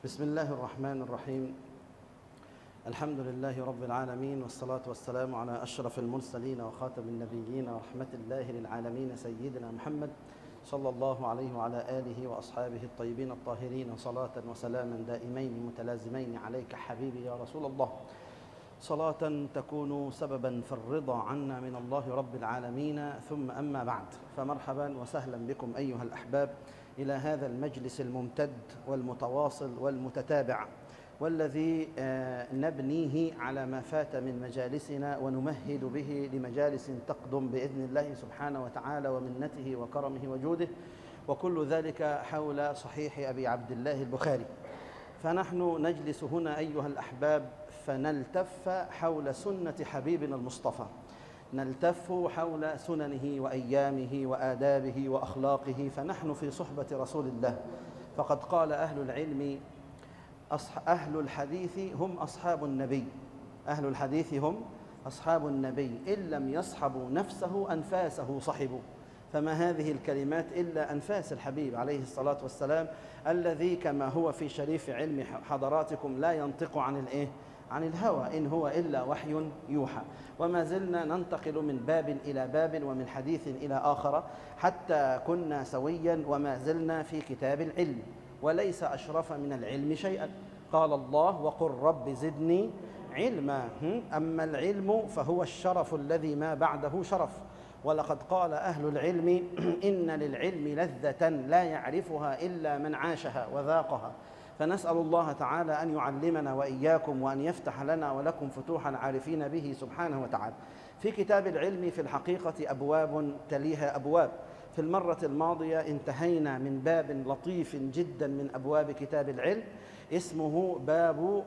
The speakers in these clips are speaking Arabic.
بسم الله الرحمن الرحيم. الحمد لله رب العالمين، والصلاة والسلام على أشرف المرسلين وخاتم النبيين ورحمة الله للعالمين سيدنا محمد صلى الله عليه وعلى آله وأصحابه الطيبين الطاهرين، صلاة وسلاما دائمين متلازمين عليك حبيبي يا رسول الله، صلاة تكون سببا في الرضا عنا من الله رب العالمين. ثم أما بعد، فمرحبا وسهلا بكم أيها الأحباب إلى هذا المجلس الممتد والمتواصل والمتتابع، والذي نبنيه على ما فات من مجالسنا ونمهد به لمجالس تقدم بإذن الله سبحانه وتعالى ومنته وكرمه وجوده، وكل ذلك حول صحيح أبي عبد الله البخاري. فنحن نجلس هنا أيها الأحباب فنلتف حول سنة حبيبنا المصطفى، نلتف حول سننه وأيامه وآدابه وأخلاقه، فنحن في صحبة رسول الله. فقد قال أهل العلم: أهل الحديث هم أصحاب النبي، أهل الحديث هم أصحاب النبي، إن لم يصحبوا نفسه أنفاسه صحبوا. فما هذه الكلمات إلا أنفاس الحبيب عليه الصلاة والسلام، الذي كما هو في شريف علم حضراتكم لا ينطق عن الهوى، إن هو إلا وحي يوحى. وما زلنا ننتقل من باب إلى باب ومن حديث إلى آخر حتى كنا سويا، وما زلنا في كتاب العلم، وليس أشرف من العلم شيئا. قال الله: وقل رب زدني علما. أما العلم فهو الشرف الذي ما بعده شرف. ولقد قال أهل العلم: إن للعلم لذة لا يعرفها إلا من عاشها وذاقها. فنسأل الله تعالى أن يعلمنا وإياكم، وأن يفتح لنا ولكم فتوح العارفين به سبحانه وتعالى. في كتاب العلم في الحقيقة أبواب تليها أبواب. في المرة الماضية انتهينا من باب لطيف جدا من أبواب كتاب العلم، اسمه باب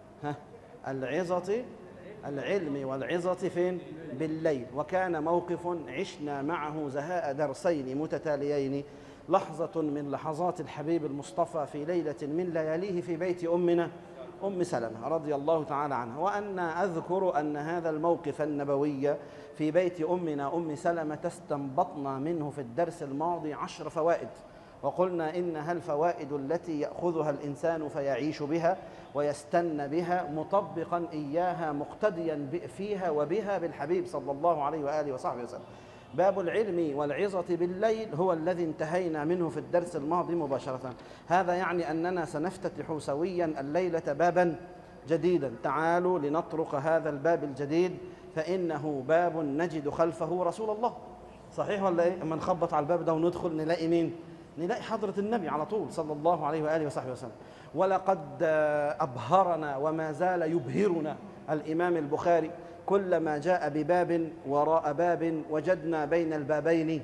العلم والعظة فين؟ بالليل. وكان موقف عشنا معه زهاء درسين متتاليين، لحظة من لحظات الحبيب المصطفى في ليلة من لياليه في بيت أمنا أم سلمة رضي الله تعالى عنها. وأنا أذكر أن هذا الموقف النبوي في بيت أمنا أم سلمة استنبطنا منه في الدرس الماضي 10 فوائد، وقلنا إنها الفوائد التي يأخذها الإنسان فيعيش بها ويستن بها، مطبقا إياها مقتديا فيها وبها بالحبيب صلى الله عليه وآله وصحبه وسلم. باب العلم والعظة بالليل هو الذي انتهينا منه في الدرس الماضي مباشرة. هذا يعني أننا سنفتتح سويا الليلة بابا جديدا. تعالوا لنطرق هذا الباب الجديد، فإنه باب نجد خلفه رسول الله. صحيح ولا إيه؟ أما نخبط على الباب ده وندخل نلاقي مين؟ نلاقي حضرة النبي على طول صلى الله عليه وآله وصحبه وسلم. ولقد أبهرنا وما زال يبهرنا الإمام البخاري، كلما جاء بباب وراء باب وجدنا بين البابين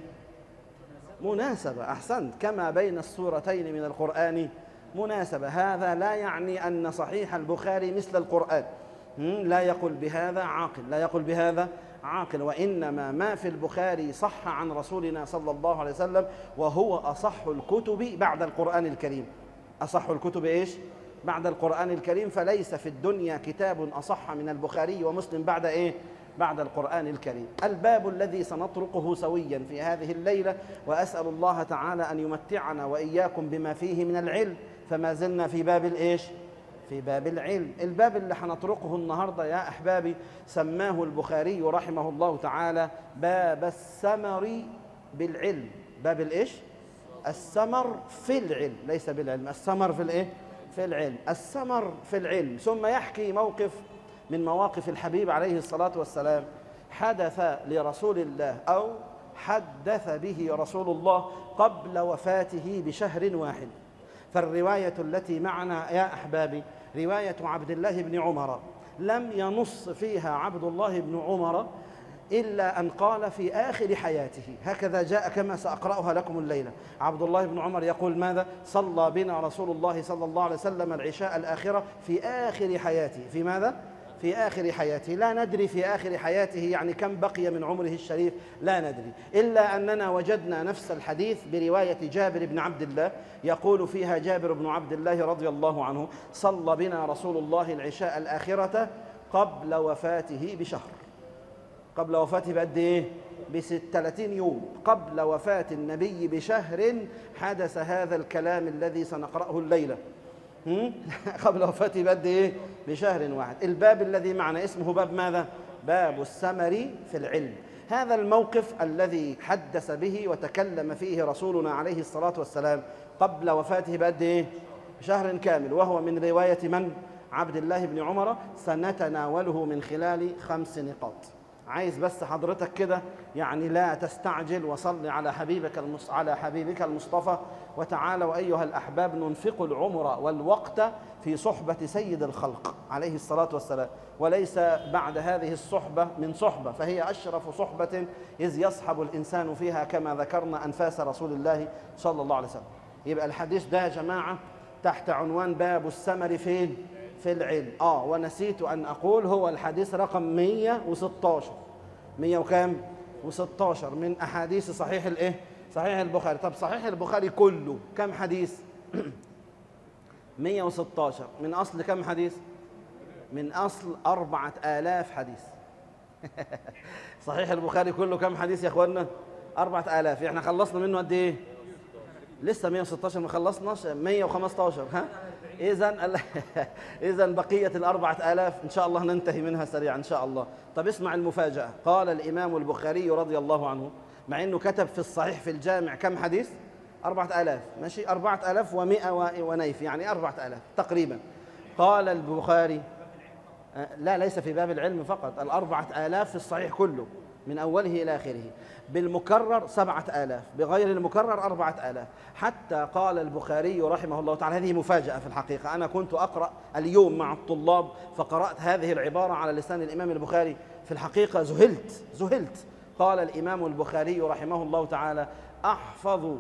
مناسبة. أحسنت، كما بين السورتين من القرآن مناسبة. هذا لا يعني أن صحيح البخاري مثل القرآن، لا يقول بهذا عاقل، لا يقول بهذا عاقل، وإنما ما في البخاري صح عن رسولنا صلى الله عليه وسلم، وهو أصح الكتب بعد القرآن الكريم. أصح الكتب إيش؟ بعد القرآن الكريم. فليس في الدنيا كتاب أصح من البخاري ومسلم بعد إيه؟ بعد القرآن الكريم. الباب الذي سنطرقه سويا في هذه الليلة، وأسأل الله تعالى أن يمتعنا وإياكم بما فيه من العلم. فما زلنا في باب الإيش؟ في باب العلم. الباب اللي حنطرقه النهاردة يا أحبابي سماه البخاري رحمه الله تعالى باب السمر بالعلم. باب الإيش؟ السمر في العلم، ليس بالعلم. السمر في الإيه؟ في العلم. السمر في العلم. ثم يحكي موقف من مواقف الحبيب عليه الصلاة والسلام حدث لرسول الله، أو حدث به رسول الله قبل وفاته بشهر واحد. فالرواية التي معنا يا أحبابي رواية عبد الله بن عمر، لم ينص فيها عبد الله بن عمر إلا أن قال في آخر حياته، هكذا جاء كما سأقرأها لكم الليلة. عبد الله بن عمر يقول ماذا؟ صلى بنا رسول الله صلى الله عليه وسلم العشاء الآخرة في آخر حياته. في ماذا؟ في آخر حياته. لا ندري في آخر حياته يعني كم بقي من عمره الشريف، لا ندري، إلا أننا وجدنا نفس الحديث برواية جابر بن عبد الله، يقول فيها جابر بن عبد الله رضي الله عنه: صلى بنا رسول الله العشاء الآخرة قبل وفاته بشهر. قبل وفاته بقد إيه؟ ب30 يوم. قبل وفاة النبي بشهر حدث هذا الكلام الذي سنقرأه الليلة. قبل وفاته بقد إيه؟ بشهر واحد. الباب الذي معنا اسمه باب ماذا؟ باب السمر في العلم. هذا الموقف الذي حدث به وتكلم فيه رسولنا عليه الصلاة والسلام قبل وفاته بقد إيه؟ بشهر كامل، وهو من رواية من؟ عبد الله بن عمر. سنتناوله من خلال 5 نقاط. عايز بس حضرتك كده يعني لا تستعجل، وصل على حبيبك المصطفى. وتعالوا أيها الأحباب ننفق العمر والوقت في صحبة سيد الخلق عليه الصلاة والسلام، وليس بعد هذه الصحبة من صحبة، فهي أشرف صحبة إذ يصحب الإنسان فيها كما ذكرنا أنفاس رسول الله صلى الله عليه وسلم. يبقى الحديث ده يا جماعة تحت عنوان باب السمر فين؟ في العلم. ونسيت أن أقول هو الحديث رقم 116. 100 وكام؟ و16 من أحاديث صحيح الإيه؟ صحيح البخاري. طب صحيح البخاري كله كم حديث؟ 116 من أصل كم حديث؟ من أصل 4000 حديث. صحيح البخاري كله كم حديث يا أخوانا؟ 4000. إحنا خلصنا منه قد إيه؟ لسه 116 ما خلصناش، 115. ها؟ إذا بقية 4000 إن شاء الله ننتهي منها سريعا إن شاء الله. طب اسمع المفاجأة. قال الإمام البخاري رضي الله عنه، مع أنه كتب في الصحيح في الجامع كم حديث؟ 4000. ماشي، 4100 ونيف، يعني 4000 تقريبا. قال البخاري لا، ليس في باب العلم فقط، 4000 في الصحيح كله من أوله إلى آخره. بالمكرر 7000، بغير المكرر 4000. حتى قال البخاري رحمه الله تعالى، هذه مفاجأة في الحقيقة، أنا كنت أقرأ اليوم مع الطلاب فقرأت هذه العبارة على لسان الإمام البخاري، في الحقيقة ذهلت. قال الإمام البخاري رحمه الله تعالى: أحفظ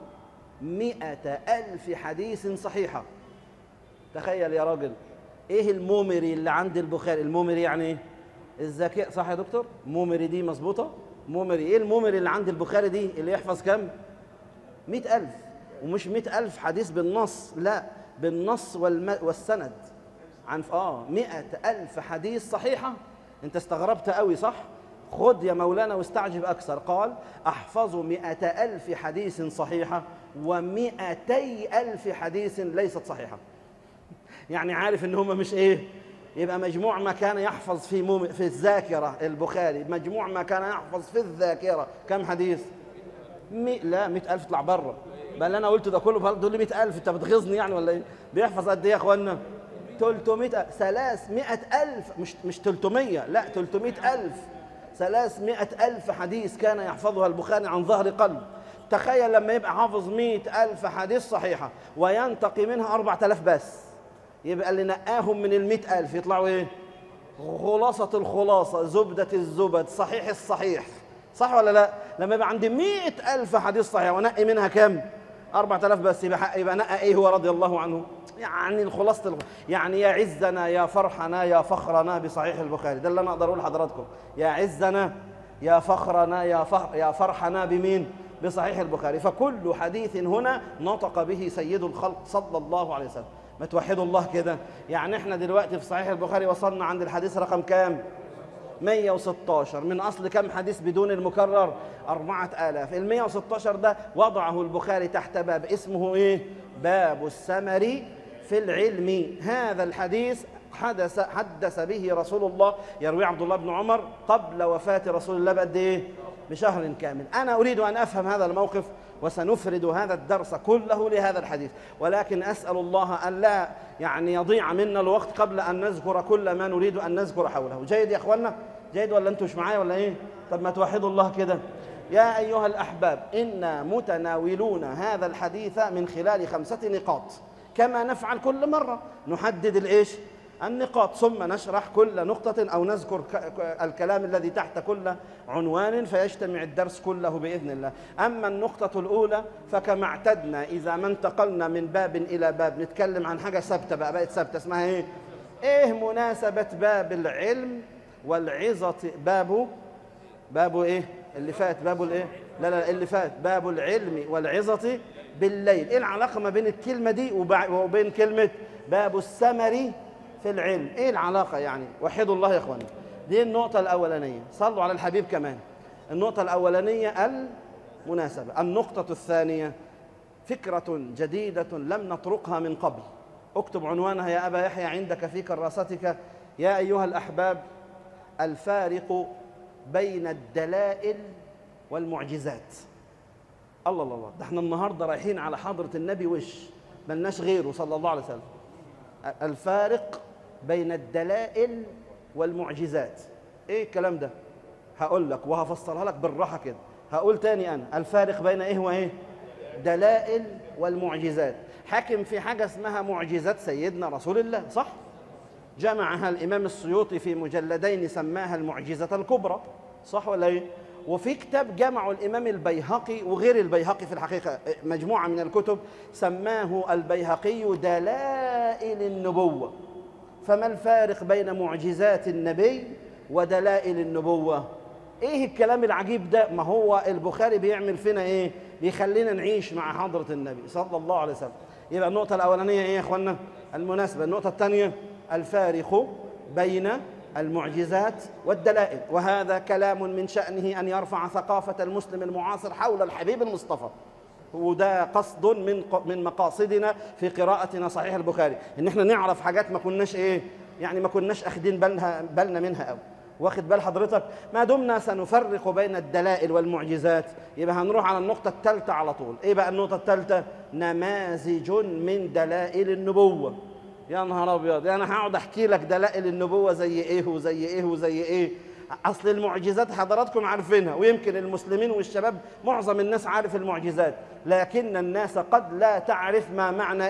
100,000 حديث صحيحة. تخيل يا راجل، إيه المومري اللي عند البخاري؟ المومري يعني إيه؟ الذكاء، صح يا دكتور؟ مومري دي مظبوطة؟ مومري. إيه المومري اللي عند البخاري دي اللي يحفظ كم؟ 100,000. ومش 100,000 حديث بالنص، لا، بالنص والسند. عن 100,000 حديث صحيحة. أنت استغربت قوي صح؟ خذ يا مولانا واستعجب أكثر. قال: أحفظ 100,000 حديث صحيحة و200,000 حديث ليست صحيحة. يعني عارف إن هم مش إيه؟ يبقى مجموع ما كان يحفظ في الذاكرة البخاري، مجموع ما كان يحفظ في الذاكرة كم حديث؟ لا، 100,000 اطلع بره. بل أنا قلت ده كله تقول لي 100,000، أنت بتغيظني يعني ولا إيه؟ بيحفظ قد إيه يا إخوانا؟ 300، 300,000، مش 300، لا 300,000. 300,000 حديث كان يحفظها البخاري عن ظهر قلب. تخيل لما يبقى حافظ 100,000 حديث صحيحة وينتقي منها 4000 بس، يبقى اللي نقاهم من 100,000 يطلعوا ايه؟ خلاصة الخلاصة، زبدة الزبد، صحيح الصحيح. صح ولا لا؟ لما يبقى عندي 100,000 حديث صحيح ونقي منها كم؟ 4000 بس، يبقى نقى ايه هو رضي الله عنه؟ يعني الخلاصة يعني يا عزنا يا فرحنا يا فخرنا بصحيح البخاري. ده اللي انا اقدر اقول لحضراتكم، يا عزنا يا فخرنا يا فرحنا بمين؟ بصحيح البخاري. فكل حديث هنا نطق به سيد الخلق صلى الله عليه وسلم. ما توحدوا الله كده. يعني احنا دلوقتي في صحيح البخاري وصلنا عند الحديث رقم كام؟ 116 من أصل كم حديث بدون المكرر؟ 4000. 116 ده وضعه البخاري تحت باب اسمه ايه؟ باب السمر في العلم. هذا الحديث حدث به رسول الله، يروي عبد الله بن عمر قبل وفاة رسول الله بقد ايه؟ بشهر كامل. أنا أريد أن أفهم هذا الموقف، وسنفرد هذا الدرس كله لهذا الحديث، ولكن أسأل الله أن لا يعني يضيع منا الوقت قبل أن نذكر كل ما نريد أن نذكر حوله. جيد يا أخوانا؟ جيد ولا أنتم مش معايا ولا إيه؟ طب ما توحدوا الله كده. يا أيها الأحباب، إنا متناولون هذا الحديث من خلال 5 نقاط كما نفعل كل مرة. نحدد الإيش؟ النقاط، ثم نشرح كل نقطة أو نذكر الكلام الذي تحت كل عنوان، فيجتمع الدرس كله بإذن الله. أما النقطة الأولى فكما اعتدنا إذا ما انتقلنا من باب إلى باب نتكلم عن حاجة ثابتة، بقت ثابتة، اسمها إيه؟ إيه مناسبة باب العلم والعظة؟ باب إيه؟ اللي فات باب الإيه؟ لا اللي فات باب العلم والعظة بالليل. إيه العلاقة ما بين الكلمة دي وبين كلمة باب السمر في العلم؟ ايه العلاقة يعني؟ وحدوا الله يا اخوانا. دي النقطة الأولانية، صلوا على الحبيب كمان. النقطة الأولانية المناسبة. النقطة الثانية فكرة جديدة لم نطرقها من قبل، اكتب عنوانها يا أبا يحيى عندك في كراستك: يا أيها الأحباب، الفارق بين الدلائل والمعجزات. الله الله الله، ده احنا النهارده رايحين على حضرة النبي وش ملناش غيره صلى الله عليه وسلم. الفارق بين الدلائل والمعجزات، ايه الكلام ده؟ هقول لك وهفسرها لك بالراحة كده. هقول تاني أنا: الفارق بين ايه وايه؟ دلائل والمعجزات. حاكم في حاجة اسمها معجزات سيدنا رسول الله، صح؟ جمعها الإمام السيوطي في مجلدين سماها المعجزة الكبرى، صح ولا ايه؟ وفي كتاب جمعه الإمام البيهقي وغير البيهقي في الحقيقة، مجموعة من الكتب، سماه البيهقي دلائل النبوة. فما الفارق بين معجزات النبي ودلائل النبوة؟ ايه الكلام العجيب ده؟ ما هو البخاري بيعمل فينا ايه؟ بيخلينا نعيش مع حضرة النبي صلى الله عليه وسلم. يبقى النقطة الأولانية ايه يا اخوانا؟ المناسبة. النقطة الثانية: الفارق بين المعجزات والدلائل. وهذا كلام من شأنه أن يرفع ثقافة المسلم المعاصر حول الحبيب المصطفى، وده قصد من مقاصدنا في قراءتنا صحيح البخاري، ان احنا نعرف حاجات ما كناش ايه يعني ما كناش اخدين بالنا منها قوي. واخد بال حضرتك؟ ما دمنا سنفرق بين الدلائل والمعجزات، يبقى هنروح على النقطة الثالثة على طول. ايه بقى النقطة الثالثة؟ نماذج من دلائل النبوة. يا نهار ابيض، انا هقعد احكي لك دلائل النبوة زي ايه وزي ايه وزي ايه. اصل المعجزات حضراتكم عارفينها، ويمكن المسلمين والشباب معظم الناس عارف المعجزات، لكن الناس قد لا تعرف ما معنى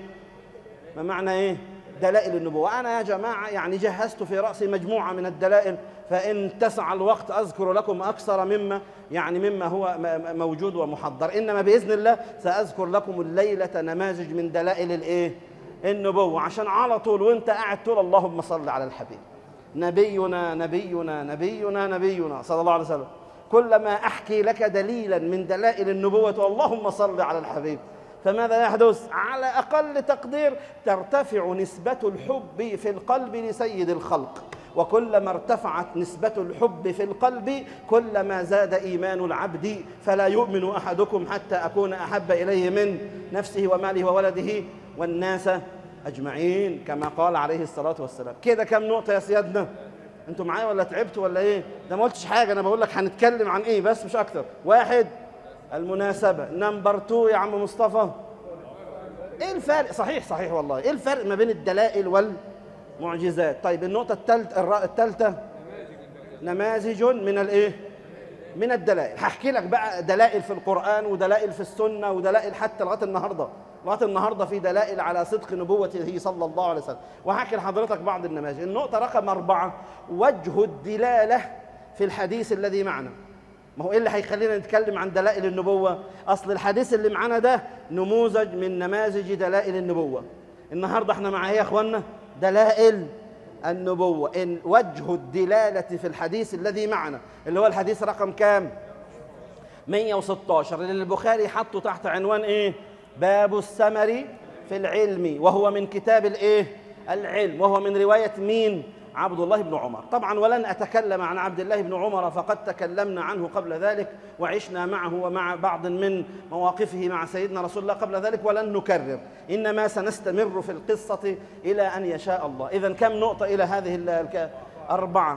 ايه دلائل النبوة. أنا يا جماعة يعني جهزت في رأسي مجموعة من الدلائل، فإن تسع الوقت أذكر لكم أكثر مما هو موجود ومحضر، إنما بإذن الله سأذكر لكم الليلة نماذج من دلائل النبوة، عشان على طول وإنت قاعد تقول اللهم صل على الحبيب. نبينا نبينا نبينا نبينا صلى الله عليه وسلم. كلما أحكي لك دليلا من دلائل النبوة اللهم صل على الحبيب، فماذا يحدث؟ على أقل تقدير ترتفع نسبة الحب في القلب لسيد الخلق، وكلما ارتفعت نسبة الحب في القلب كلما زاد إيمان العبد، فلا يؤمن أحدكم حتى أكون أحب إليه من نفسه وماله وولده والناس أجمعين، كما قال عليه الصلاة والسلام. كده كم نقطة يا سيادنا؟ أنتوا معايا ولا تعبتوا ولا إيه؟ ده ما قلتش حاجة، أنا بقول لك هنتكلم عن إيه بس مش أكتر. واحد، المناسبة. نمبر 2 يا عم مصطفى، ايه الفرق؟ صحيح والله، ايه الفرق ما بين الدلائل والمعجزات؟ طيب النقطة الثالثة: نماذج من الدلائل. هحكي لك بقى دلائل في القرآن ودلائل في السنة ودلائل حتى لغاية النهاردة في دلائل على صدق نبوته صلى الله عليه وسلم، وهحكي لحضرتك بعض النماذج. النقطة رقم 4: وجه الدلالة في الحديث الذي معنا. ما هو ايه اللي هيخلينا نتكلم عن دلائل النبوة؟ اصل الحديث اللي معانا ده نموذج من نماذج دلائل النبوة. النهارده احنا مع ايه يا اخوانا؟ دلائل النبوة. إن وجه الدلالة في الحديث الذي معنا اللي هو الحديث رقم كام؟ 116، اللي البخاري حطه تحت عنوان ايه؟ باب الثمر في العلم، وهو من كتاب العلم، وهو من رواية مين؟ عبد الله بن عمر. طبعا ولن أتكلم عن عبد الله بن عمر، فقد تكلمنا عنه قبل ذلك وعشنا معه ومع بعض من مواقفه مع سيدنا رسول الله قبل ذلك، ولن نكرر، إنما سنستمر في القصة إلى أن يشاء الله. إذن كم نقطة إلى هذه 4: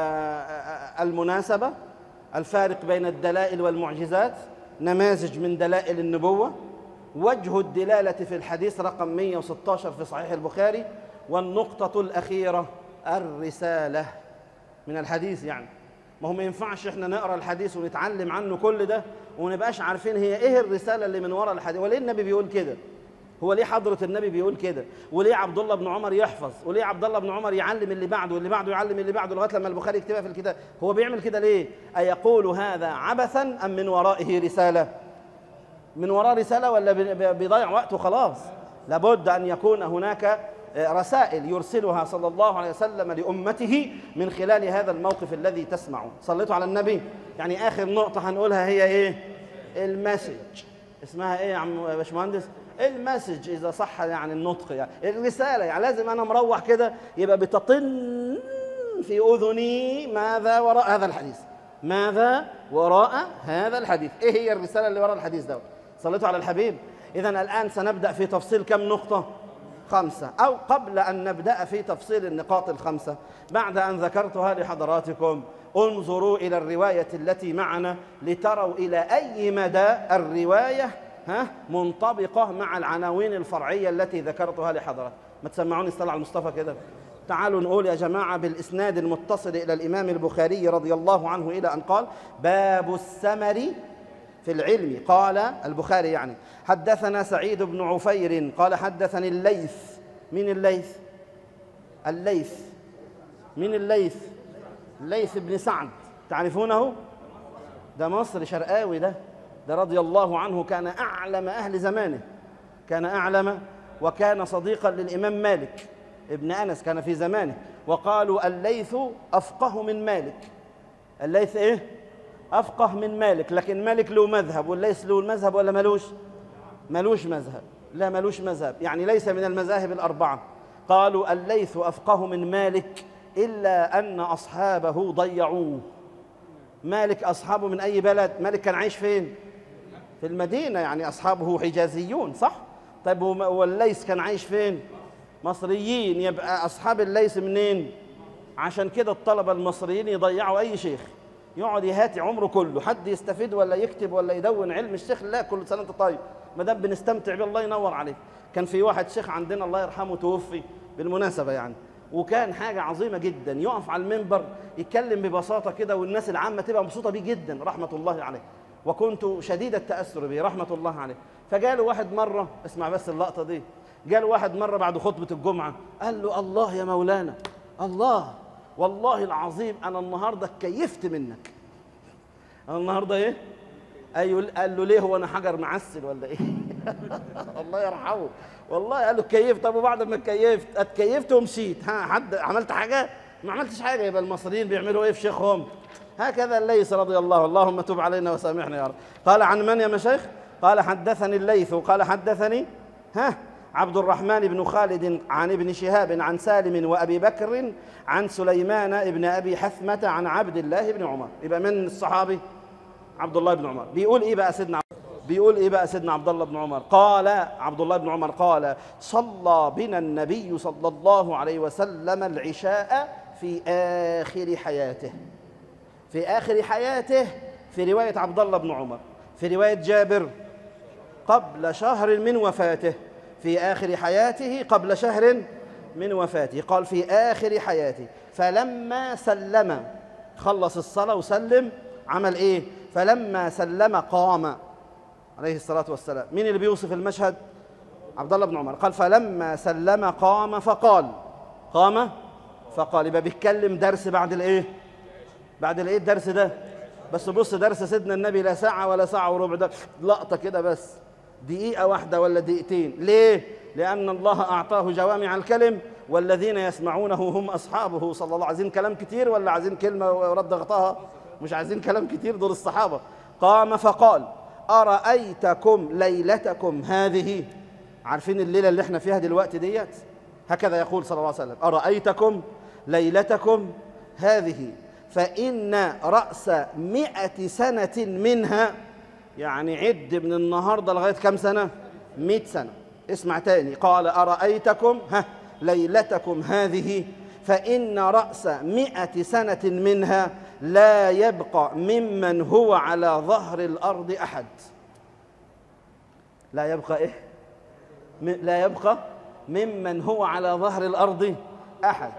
المناسبة، الفارق بين الدلائل والمعجزات، نماذج من دلائل النبوة، وجه الدلالة في الحديث رقم 116 في صحيح البخاري، والنقطة الأخيرة: الرسالة من الحديث. يعني ما هو ما ينفعش احنا نقرأ الحديث ونتعلم عنه كل ده ونبقاش عارفين هي ايه الرسالة اللي من وراء الحديث. وليه النبي بيقول كده؟ هو ليه حضرة النبي بيقول كده؟ وليه عبد الله بن عمر يحفظ؟ وليه عبد الله بن عمر يعلم اللي بعده واللي بعده يعلم اللي بعده لغاية لما البخاري يكتبها في الكتاب؟ هو بيعمل كده ليه؟ أيقول هذا عبثا أم من ورائه رسالة؟ من وراء رسالة ولا بيضيع وقته خلاص؟ لابد أن يكون هناك رسائل يرسلها صلى الله عليه وسلم لأمته من خلال هذا الموقف الذي تسمعه. صليتوا على النبي. يعني آخر نقطة هنقولها هي إيه؟ المسج. اسمها إيه يا عم باشمهندس؟ المسج إذا صح يعني النطق، يعني الرسالة. يعني لازم أنا مروح كده يبقى بتطن في أذني ماذا وراء هذا الحديث؟ ماذا وراء هذا الحديث؟ إيه هي الرسالة اللي وراء الحديث ده؟ صليتوا على الحبيب. إذن الآن سنبدأ في تفصيل كم نقطة؟ 5 أو قبل أن نبدأ في تفصيل النقاط الخمسة، بعد أن ذكرتها لحضراتكم انظروا إلى الرواية التي معنا لتروا إلى أي مدى الرواية منطبقة مع العناوين الفرعية التي ذكرتها لحضراتكم. ما تسمعوني الصلاة على المصطفى كده؟ تعالوا نقول يا جماعة بالإسناد المتصل إلى الإمام البخاري رضي الله عنه إلى أن قال: باب السمر في العلم. قال البخاري يعني: حدثنا سعيد بن عفير قال حدثني الليث. من الليث؟ الليث. من الليث؟ الليث بن سعد، تعرفونه؟ ده مصري شرقاوي، ده رضي الله عنه، كان أعلم أهل زمانه، كان أعلم، وكان صديقا للإمام مالك ابن أنس، كان في زمانه، وقالوا الليث أفقه من مالك. الليث إيه؟ أفقه من مالك، لكن مالك له مذهب والليث له المذهب ولا ملوش؟ ملوش مذهب، لا ملوش مذهب، يعني ليس من المذاهب الأربعة. قالوا الليث أفقه من مالك إلا أن أصحابه ضيعوه. مالك أصحابه من أي بلد؟ مالك كان عايش فين؟ في المدينة، يعني أصحابه حجازيون، صح؟ طيب والليث كان عايش فين؟ مصريين، يبقى أصحاب الليث منين؟ عشان كده الطلبة المصريين يضيعوا أي شيخ، يقعد يهاتي عمره كله، حد يستفيد ولا يكتب ولا يدون علم الشيخ؟ لا، كل سنة أنت طيب، ما دام بنستمتع بيه الله ينور عليك. كان في واحد شيخ عندنا الله يرحمه توفي بالمناسبة يعني، وكان حاجة عظيمة جدا، يقف على المنبر يتكلم ببساطة كده والناس العامة تبقى مبسوطة بيه جدا رحمة الله عليه، وكنت شديد التأثر به رحمة الله عليه. فجاله واحد مرة، اسمع بس اللقطة دي، جاله واحد مرة بعد خطبة الجمعة قال له: الله يا مولانا، الله والله العظيم أنا النهاردة اتكيفت منك. أنا النهاردة إيه؟ أيوه. قال له: ليه، هو أنا حجر معسل ولا إيه؟ الله يرحمه والله. قال له: اتكيفت. طب وبعد ما اتكيفت ومشيت، حد عملت حاجة؟ ما عملتش حاجة. يبقى المصريين بيعملوا إيه في شيخهم؟ هكذا الليث رضي الله، اللهم تب علينا وسامحنا يا رب. قال: عن من يا مشايخ؟ قال: حدثني الليث قال حدثني عبد الرحمن بن خالد عن ابن شهاب عن سالم وأبي بكر عن سليمان بن أبي حثمة عن عبد الله بن عمر. يبقى من الصحابي؟ عبد الله بن عمر. بيقول إيه بقى سيدنا عبد الله بن عمر؟ قال عبد الله بن عمر قال: صلى بنا النبي صلى الله عليه وسلم العشاء في آخر حياته. في آخر حياته في رواية عبد الله بن عمر، في رواية جابر قبل شهر من وفاته، في آخر حياته قبل شهر من وفاته. قال: في آخر حياته، فلما سلم، خلص الصلاة وسلم، عمل إيه؟ فلما سلم قام عليه الصلاة والسلام. مين اللي بيوصف المشهد؟ عبد الله بن عمر. قال: فلما سلم قام فقال. يبقى بيتكلم درس بعد الإيه؟ بعد الإيه الدرس ده؟ بس بص، درس سيدنا النبي لا ساعة ولا ساعة وربع، ده لقطة كده بس، دقيقة واحدة ولا دقيقتين. ليه؟ لأن الله أعطاه جوامع الكلم، والذين يسمعونه هم أصحابه صلى الله عليه وسلم. عايزين كلام كتير ولا عايزين كلمة ورد غطاها؟ مش عايزين كلام كتير، دول الصحابة. قام فقال: أرأيتكم ليلتكم هذه. عارفين الليلة اللي احنا فيها دلوقتي ديت؟ هكذا يقول صلى الله عليه وسلم: أرأيتكم ليلتكم هذه فإن رأس 100 سنة منها، يعني عد من النهاردة لغاية كم سنة؟ 100 سنة. اسمع تاني، قال: أرأيتكم ليلتكم هذه فإن رأس 100 سنة منها لا يبقى ممن هو على ظهر الأرض أحد. لا يبقى إيه؟ لا يبقى ممن هو على ظهر الأرض أحد.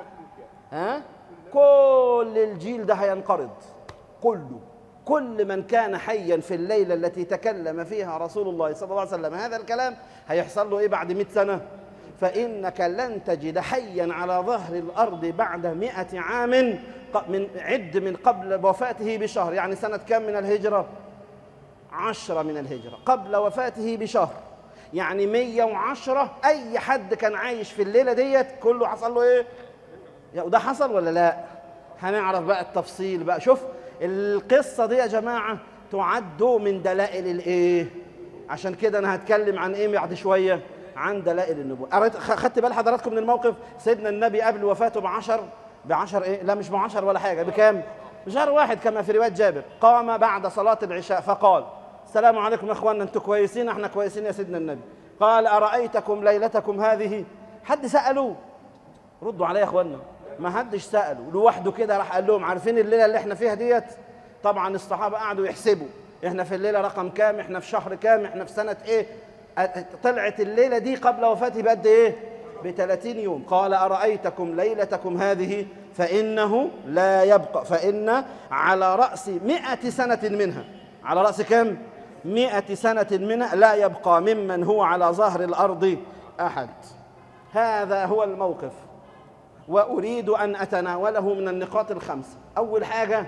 كل الجيل ده هينقرض كله. كل من كان حيا في الليلة التي تكلم فيها رسول الله صلى الله عليه وسلم هذا الكلام هيحصل له إيه بعد 100 سنة؟ فإنك لن تجد حيا على ظهر الأرض بعد 100 عام عد من قبل وفاته بشهر. يعني سنة كم من الهجرة؟ 10 من الهجرة، قبل وفاته بشهر، يعني 110. أي حد كان عايش في الليلة ديت كله حصل له إيه؟ وده حصل ولا لا؟ هنعرف بقى التفصيل بقى. شوف القصة دي يا جماعة تعد من دلائل الإيه؟ عشان كده أنا هتكلم عن إيه بعد شوية؟ عن دلائل النبوة. خدت بال حضراتكم من الموقف؟ سيدنا النبي قبل وفاته بعشر إيه؟ لا مش ب10 ولا حاجة، بكام؟ بشهر واحد كما في رواية جابر. قام بعد صلاة العشاء فقال: السلام عليكم يا إخواننا، أنتم كويسين؟ إحنا كويسين يا سيدنا النبي. قال: أرأيتكم ليلتكم هذه حد سأله؟ ردوا عليا يا اخوانا. ما حدش سأله، لوحده كده راح قال لهم عارفين الليلة اللي احنا فيها ديت؟ طبعا الصحابة قعدوا يحسبوا احنا في الليلة رقم كام، احنا في شهر كام، احنا في سنة ايه. طلعت الليلة دي قبل وفاته بقد ايه؟ ب30 يوم. قال أرأيتكم ليلتكم هذه فإنه لا يبقى، فإن على رأس 100 سنة منها، على رأس كم؟ 100 سنة منها لا يبقى ممن هو على ظهر الأرض أحد. هذا هو الموقف، وأريد أن أتناوله من النقاط الخمسة. أول حاجة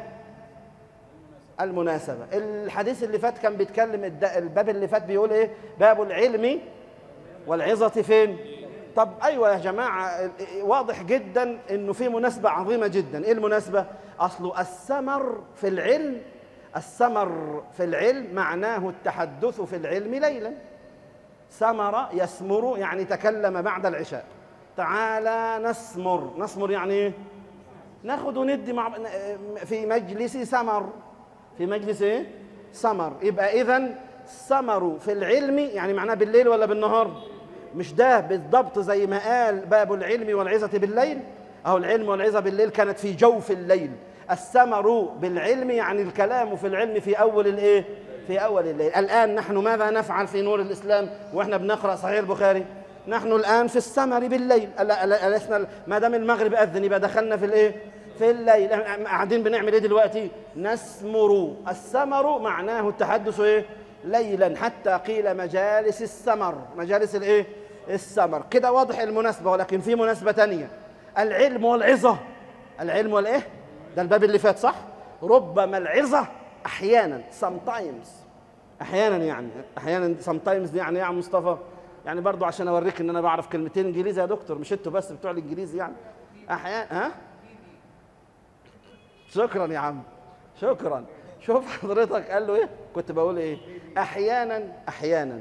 المناسبة. الحديث اللي فات كان بيتكلم، الباب اللي فات بيقول إيه؟ باب العلم والعظة فين؟ طب أيوة يا جماعة، واضح جدا إنه في مناسبة عظيمة جدا. إيه المناسبة؟ أصله الثمر في العلم، الثمر في العلم معناه التحدث في العلم ليلا. ثمر يثمر يعني تكلم بعد العشاء. تعالى نثمر، نثمر يعني إيه؟ ناخد وندي مع في مجلس ثمر، في مجلس إيه؟ ثمر. يبقى إذن ثمر في العلم يعني معناه بالليل ولا بالنهار؟ مش ده بالضبط زي ما قال باب العلم والعظة بالليل؟ أو العلم والعظة بالليل كانت في جوف الليل. الثمر بالعلم يعني الكلام في العلم في أول الإيه؟ في أول الليل. الآن نحن ماذا نفعل في نور الإسلام وإحنا بنقرأ صحيح البخاري؟ نحن الآن في الثمر بالليل. ما دام المغرب أذن يبقى دخلنا في الإيه؟ في الليل. قاعدين بنعمل إيه دلوقتي؟ نثمر. الثمر معناه التحدث إيه؟ ليلا، حتى قيل مجالس الثمر، مجالس الإيه؟ الثمر. كده واضح المناسبة. ولكن في مناسبة تانية، العلم والعظة. العلم والإيه؟ ده الباب اللي فات صح؟ ربما العظة أحيانا sometimes، أحيانا يعني أحيانا sometimes يعني يا عم مصطفى، يعني برضو عشان أوريك إن أنا بعرف كلمتين إنجليزي يا دكتور، مش أنتوا بس بتوع الإنجليزي يعني. أحيانا. ها؟ شكرا يا عم، شكرا. شوف حضرتك قال له إيه؟ كنت بقول إيه؟ أحيانا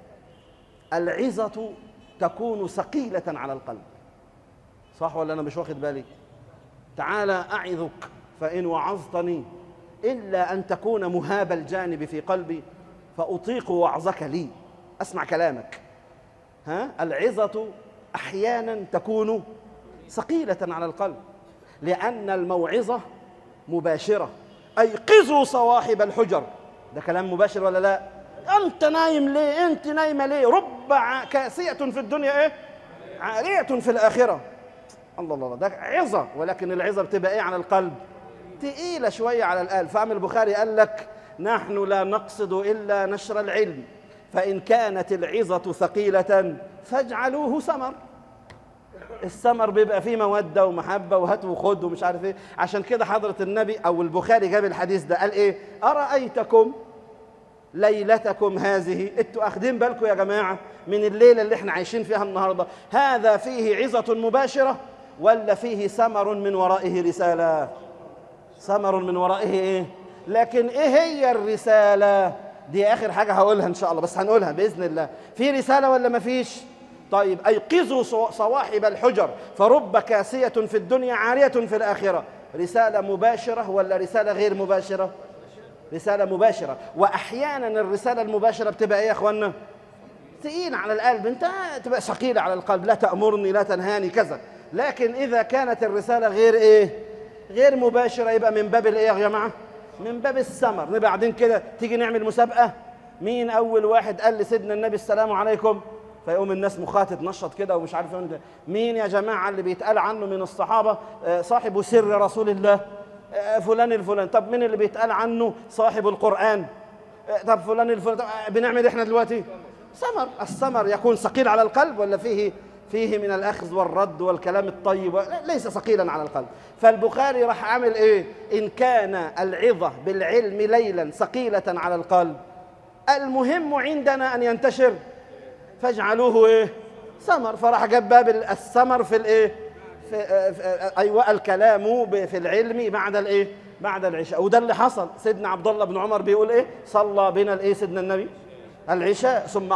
العظة تكون ثقيلة على القلب. صح ولا أنا مش واخد بالي؟ تعالى أعظك فإن وعظتني إلا أن تكون مهاب الجانب في قلبي فأطيق وعظك لي، أسمع كلامك. ها؟ العظة أحيانا تكون ثقيلة على القلب، لأن الموعظة مباشرة. أيقظوا صواحب الحجر، ده كلام مباشر ولا لا؟ أنت نايم ليه؟ أنت نايمة ليه؟ رب كاسية في الدنيا إيه؟ عارية في الآخرة. الله الله، ده عظة. ولكن العظة بتبقى إيه على القلب؟ تقيلة شوية على القلب. فهم البخاري قال لك نحن لا نقصد إلا نشر العلم، فإن كانت العظة ثقيلة فاجعلوه ثمر. الثمر بيبقى فيه مودة ومحبة وهات وخد ومش عارف ايه. عشان كده حضرة النبي أو البخاري جاب الحديث ده قال ايه؟ أرأيتكم ليلتكم هذه. انتوا أخدين بالكم يا جماعة من الليلة اللي احنا عايشين فيها النهاردة؟ هذا فيه عظة مباشرة ولا فيه ثمر من ورائه رسالة؟ ثمر من ورائه ايه؟ لكن ايه هي الرسالة؟ دي آخر حاجة هقولها إن شاء الله، بس هنقولها بإذن الله. في رسالة ولا ما فيش؟ طيب، أيقظوا صواحب الحجر فرب كاسية في الدنيا عارية في الآخرة. رسالة مباشرة ولا رسالة غير مباشرة؟ رسالة مباشرة. وأحيانا الرسالة المباشرة بتبقى إيه يا أخوانا؟ ثقيلة على القلب، أنت تبقى ثقيلة على القلب، لا تأمرني لا تنهاني كذا. لكن إذا كانت الرسالة غير إيه؟ غير مباشرة، يبقى من باب الإيه يا جماعة؟ من باب الثمر. نبقى بعدين كده تيجي نعمل مسابقة، مين أول واحد قال لسيدنا النبي السلام عليكم؟ فيقوم الناس مخاطط نشط كده ومش عارف مين يا جماعة اللي بيتقال عنه من الصحابة صاحب سر رسول الله؟ فلان الفلان. طب مين اللي بيتقال عنه صاحب القرآن؟ طب فلان الفلان. طب بنعمل احنا دلوقتي ثمر. الثمر يكون ثقيل على القلب ولا فيه من الأخذ والرد والكلام الطيب؟ ليس ثقيلا على القلب. فالبخاري راح عامل ايه؟ إن كان العظة بالعلم ليلا ثقيلة على القلب، المهم عندنا أن ينتشر فاجعلوه ايه؟ ثمر. فراح جاب باب الثمر في الايه؟ ايوه الكلام في العلم بعد الايه؟ بعد العشاء. وده اللي حصل. سيدنا عبد الله بن عمر بيقول ايه؟ صلى بنا الايه سيدنا النبي؟ العشاء، ثم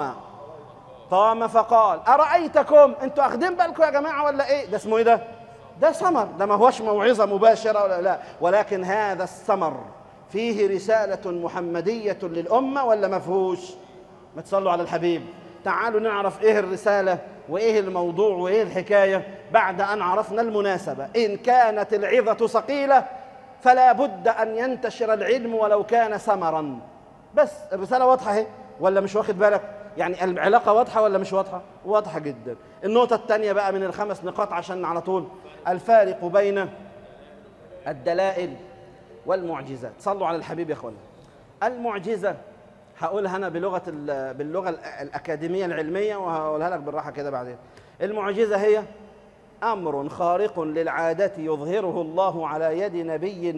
قام فقال أرأيتكم. انتوا اخدين بالكم يا جماعة ولا ايه؟ ده اسمه ايه ده؟ ده ثمر. ده ما هوش موعظة مباشرة ولا لا، ولكن هذا الثمر فيه رسالة محمدية للأمة ولا ما فيهوش؟ ما تصلوا على الحبيب. تعالوا نعرف ايه الرسالة وإيه الموضوع وإيه الحكاية بعد أن عرفنا المناسبة. إن كانت العظة ثقيلة فلا بد أن ينتشر العلم ولو كان ثمرا. بس الرسالة واضحة اهي ولا مش واخد بالك؟ يعني العلاقة واضحة ولا مش واضحة؟ واضحة جدا. النقطة الثانية بقى من الخمس نقاط عشان على طول، الفارق بين الدلائل والمعجزات. صلوا على الحبيب يا اخوانا. المعجزة هقولها أنا باللغة الأكاديمية العلمية وهقولها لك بالراحة كده بعدين. المعجزة هي أمر خارق للعادة يظهره الله على يد نبي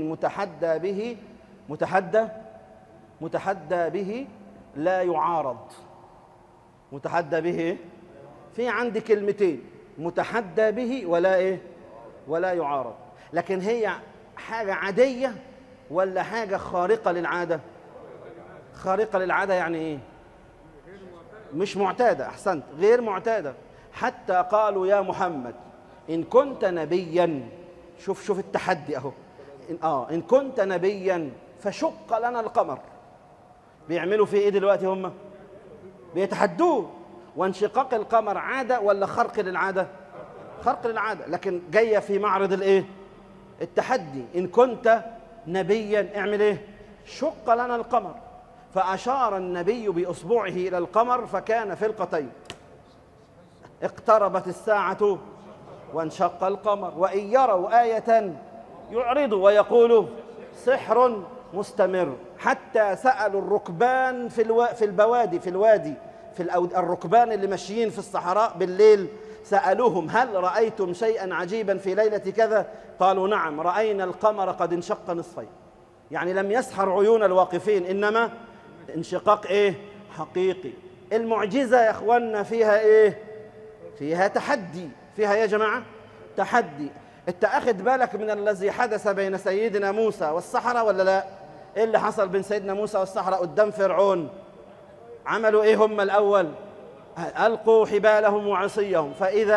متحدى به لا يعارض. متحدى به في عندي كلمتين، متحدى به ولا يعارض. لكن هي حاجة عادية ولا حاجة خارقة للعادة؟ خارقة للعادة يعني ايه؟ مش معتادة. أحسنت، غير معتادة. حتى قالوا يا محمد إن كنت نبيا، شوف التحدي أهو، إن كنت نبيا فشق لنا القمر. بيعملوا فيه إيه دلوقتي؟ هم بيتحدوه. وانشقاق القمر عادة ولا خرق للعادة؟ خرق للعادة، لكن جاية في معرض الإيه؟ التحدي. إن كنت نبيا اعمل إيه؟ شق لنا القمر. فأشار النبي بإصبعه إلى القمر فكان فلقتين. اقتربت الساعة وانشق القمر وإن يروا آية يعرضوا ويقولوا سحر مستمر. حتى سألوا الركبان في الوادي الركبان اللي ماشيين في الصحراء بالليل، سألوهم هل رأيتم شيئا عجيبا في ليلة كذا؟ قالوا نعم رأينا القمر قد انشق نصفين. يعني لم يسحر عيون الواقفين، إنما انشقاق إيه؟ حقيقي. المعجزة يا إخواننا فيها إيه؟ فيها تحدي. فيها يا جماعة تحدي. انت أخذ بالك من الذي حدث بين سيدنا موسى والسحرة ولا لا؟ إيه اللي حصل بين سيدنا موسى والسحرة قدام فرعون؟ عملوا إيه هم الأول؟ ألقوا حبالهم وعصيهم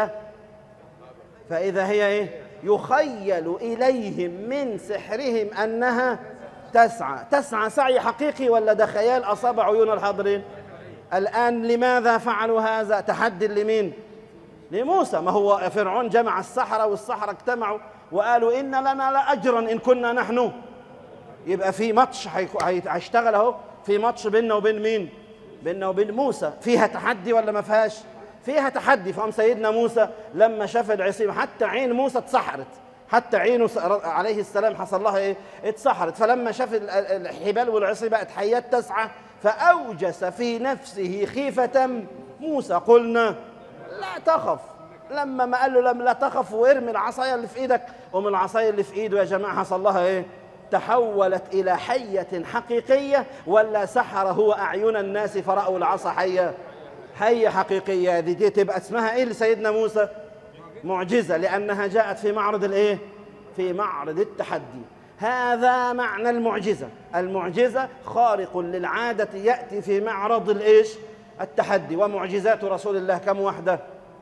فإذا هي إيه؟ يخيل إليهم من سحرهم أنها تسعى سعي حقيقي ولا ده خيال أصاب عيون الحاضرين؟ الآن لماذا فعلوا هذا؟ تحدي لمين؟ لموسى. ما هو فرعون جمع السحرة والسحرة اجتمعوا وقالوا إن لنا لأجرا إن كنا نحن. يبقى في ماتش هيشتغل اهو، في ماتش بيننا وبين مين؟ بيننا وبين موسى. فيها تحدي ولا ما فيهاش؟ فيها تحدي. فقام سيدنا موسى لما شاف العصيبة حتى عين موسى اتسحرت، حتى عينه عليه السلام حصل لها ايه؟ اتسحرت. فلما شاف الحبال والعصيبة بقت حيات تسعى فأوجس في نفسه خيفة موسى. قلنا لا تخف. لما ما قال له لا تخف وارمي العصاية اللي في ايدك، ومن العصاية اللي في ايده يا جماعة حصل لها ايه؟ تحولت إلى حية حقيقية. ولا سحر هو أعين الناس فرأوا العصا حية حقيقية. دي تبقى اسمها إيه لسيدنا موسى؟ معجزة، لأنها جاءت في معرض الإيه؟ في معرض التحدي. هذا معنى المعجزة. المعجزة خارق للعادة يأتي في معرض الإيش؟ التحدي. ومعجزات رسول الله كم واحدة؟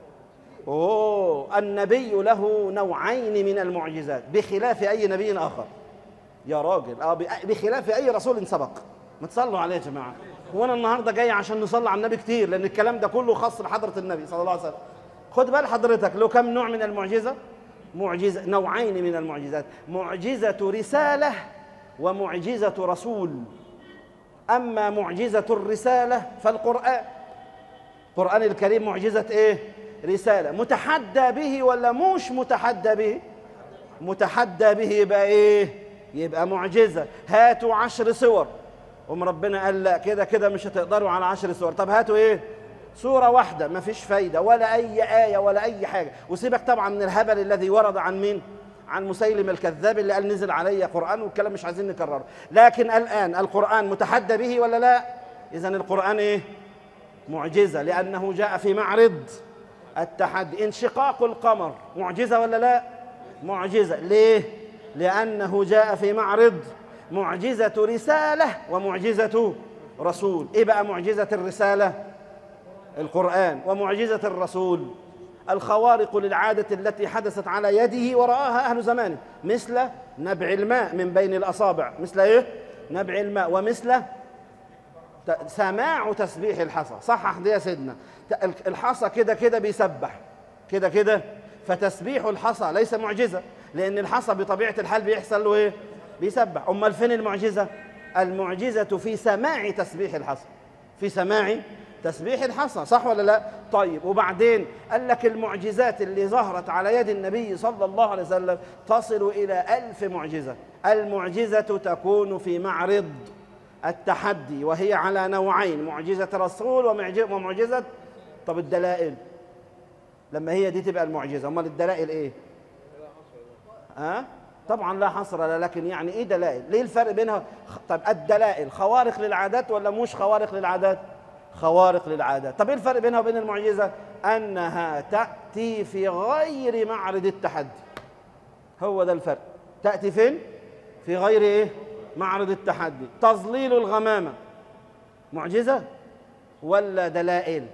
النبي له نوعين من المعجزات بخلاف أي نبي آخر يا راجل. بخلاف أي رسول سبق. ما تصلوا عليه يا جماعة. وانا النهارده جاي عشان نصلي على النبي كتير، لأن الكلام ده كله خاص بحضرة النبي صلى الله عليه وسلم. خد بال حضرتك، له كم نوع من المعجزة؟ نوعين من المعجزات، معجزة رسالة ومعجزة رسول. أما معجزة الرسالة القرآن الكريم معجزة إيه؟ رسالة. متحدى به ولا مش متحدى به؟ متحدى به يبقى إيه؟ يبقى معجزة. هاتوا 10 سور. ربنا قال لا كده مش هتقدروا على 10 سور. طب هاتوا إيه؟ سورة واحدة، ما فيش فايدة ولا أي آية ولا أي حاجة. وسيبك طبعا من الهبل الذي ورد عن مين؟ عن مسيلم الكذاب اللي قال نزل علي قرآن، والكلام مش عايزين نكرره. لكن الآن القرآن متحدى به ولا لا؟ إذن القرآن إيه؟ معجزة، لأنه جاء في معرض التحدي. انشقاق القمر معجزة ولا لا؟ معجزة. ليه؟ لأنه جاء في معرض معجزة رسالة ومعجزة رسول. إيه بقى معجزة الرسالة؟ القرآن. ومعجزة الرسول الخوارق للعادة التي حدثت على يده ورآها أهل زمانه، مثل نبع الماء من بين الأصابع. مثل إيه؟ نبع الماء. ومثل سماع تسبيح الحصى. صحح دي يا سيدنا. الحصى كده كده بيسبح كده كده، فتسبيح الحصى ليس معجزة، لأن الحصى بطبيعة الحال بيحصل له إيه؟ بيسبح. أمال فين المعجزة؟ المعجزة في سماع تسبيح الحصى، في سماع تسبيح الحصى، صح ولا لا؟ طيب وبعدين قال لك المعجزات اللي ظهرت على يد النبي صلى الله عليه وسلم تصل إلى 1000 معجزة. المعجزة تكون في معرض التحدي، وهي على نوعين: معجزة رسول ومعجزة. طب الدلائل لما هي دي تبقى المعجزة، أمال الدلائل إيه؟ طبعا لا حصر لها، لكن يعني إيه دلائل؟ ليه الفرق بينها؟ طب الدلائل خوارق للعادات ولا مش خوارق للعادات؟ خوارق للعادات. طب إيه الفرق بينها وبين المعجزة؟ أنها تأتي في غير معرض التحدي. هو ده الفرق. تأتي فين؟ في غير إيه؟ معرض التحدي. تظليل الغمامة معجزة ولا دلائل؟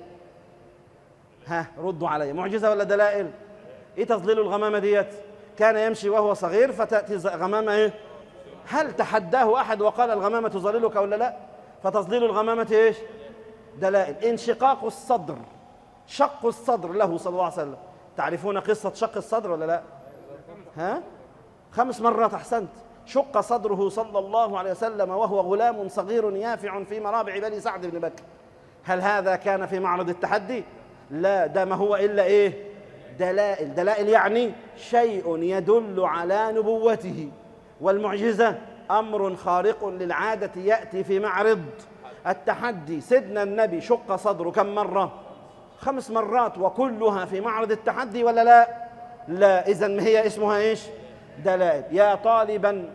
ردوا علي، معجزة ولا دلائل؟ ايه تظليل الغمامة ديت؟ كان يمشي وهو صغير فتأتي غمامة ايه؟ هل تحداه أحد وقال الغمامة تظللك ولا لا؟ فتظليل الغمامة ايش؟ دلائل. انشقاق الصدر، شق الصدر له صلى الله عليه وسلم. تعرفون قصة شق الصدر ولا لا؟ 5 مرات. أحسنت. شق صدره صلى الله عليه وسلم وهو غلام صغير يافع في مرابع بني سعد بن بكر. هل هذا كان في معرض التحدي؟ لا، ده ما هو إلا إيه؟ دلائل. دلائل يعني شيء يدل على نبوته. والمعجزة أمر خارق للعادة يأتي في معرض التحدي. سيدنا النبي شق صدره كم مرة؟ 5 مرات، وكلها في معرض التحدي ولا لا؟ لا. إذن هي اسمها إيش؟ دلائل. يا طالبا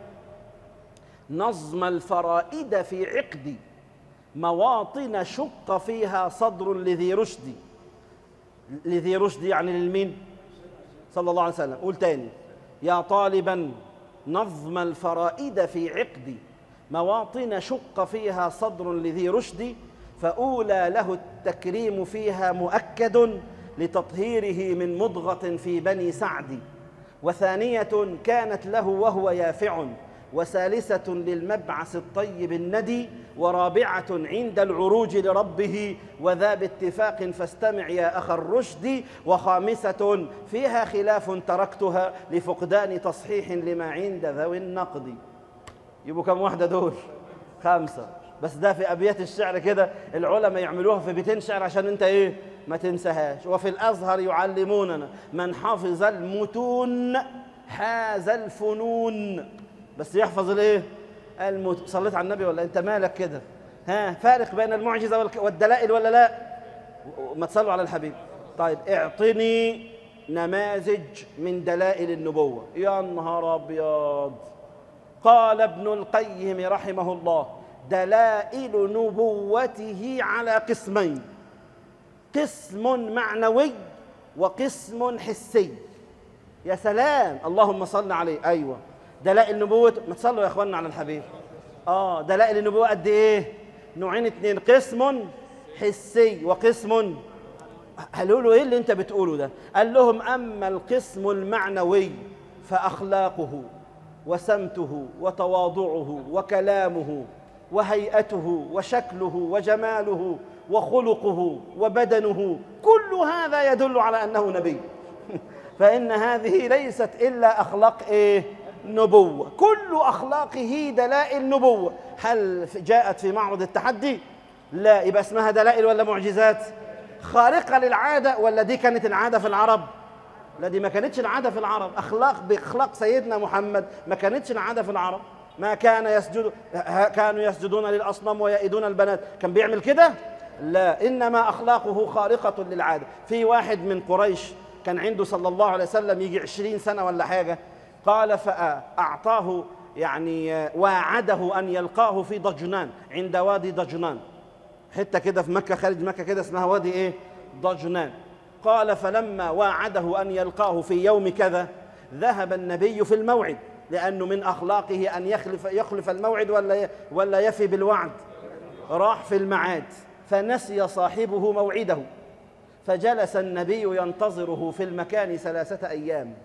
نظم الفرائد في عقد مواطن شق فيها صدر لذي رشد. لذي رشد يعني للمين؟ صلى الله عليه وسلم. قول تاني: يا طالبا نظم الفرائد في عقد مواطن شق فيها صدر لذي رشد، فأولى له التكريم فيها مؤكد لتطهيره من مضغة في بني سعد، وثانية كانت له وهو يافع، وثالثة للمبعث الطيب الندي، ورابعة عند العروج لربه، وذا باتفاق فاستمع يا أخا الرشد، وخامسة فيها خلاف تركتها لفقدان تصحيح لما عند ذوي النقد. يبقوا كم واحدة دول؟ 5. بس ده في أبيات الشعر كده العلماء يعملوها في بيتين شعر عشان انت ايه؟ ما تنساهاش. وفي الأزهر يعلموننا: من حفظ المتون حاز الفنون. بس يحفظ الايه؟ صليت على النبي ولا انت مالك كده؟ فارق بين المعجزة والدلائل ولا لا؟ ما تصلوا على الحبيب. طيب اعطني نماذج من دلائل النبوة. يا نهار أبيض. قال ابن القيم رحمه الله: دلائل نبوته على قسمين: قسم معنوي وقسم حسي. يا سلام، اللهم صل عليه. أيوة، دلائل نبوة. ما تصلوا يا أخواننا على الحبيب. دلائل النبوة قد إيه؟ نوعين 2: قسم حسي وقسم. قالوا له إيه اللي أنت بتقوله ده؟ قال لهم: أما القسم المعنوي فأخلاقه وسمته وتواضعه وكلامه وهيئته وشكله وجماله وخلقه وبدنه، كل هذا يدل على أنه نبي. فإن هذه ليست إلا أخلاق إيه؟ نبوة. كل أخلاقه دلائل نبوة. هل جاءت في معرض التحدي؟ لا. يبقى اسمها دلائل ولا معجزات؟ خارقة للعادة ولا دي كانت العادة في العرب؟ لا، دي ما كانتش العادة في العرب. أخلاق بأخلاق سيدنا محمد ما كانتش العادة في العرب. ما كان يسجد، كانوا يسجدون للأصنام ويئدون البنات. كان بيعمل كده؟ لا، إنما أخلاقه خارقة للعادة. في واحد من قريش كان عنده صلى الله عليه وسلم يجي 20 سنة ولا حاجة، قال فأعطاه يعني واعده أن يلقاه في ضجنان، عند وادي ضجنان، حتة كده في مكة خارج مكة كده اسمها وادي إيه؟ ضجنان. قال فلما واعده أن يلقاه في يوم كذا ذهب النبي في الموعد، لأنه من أخلاقه أن يخلف الموعد ولا يفي بالوعد. راح في الميعاد فنسي صاحبه موعده، فجلس النبي ينتظره في المكان 3 أيام.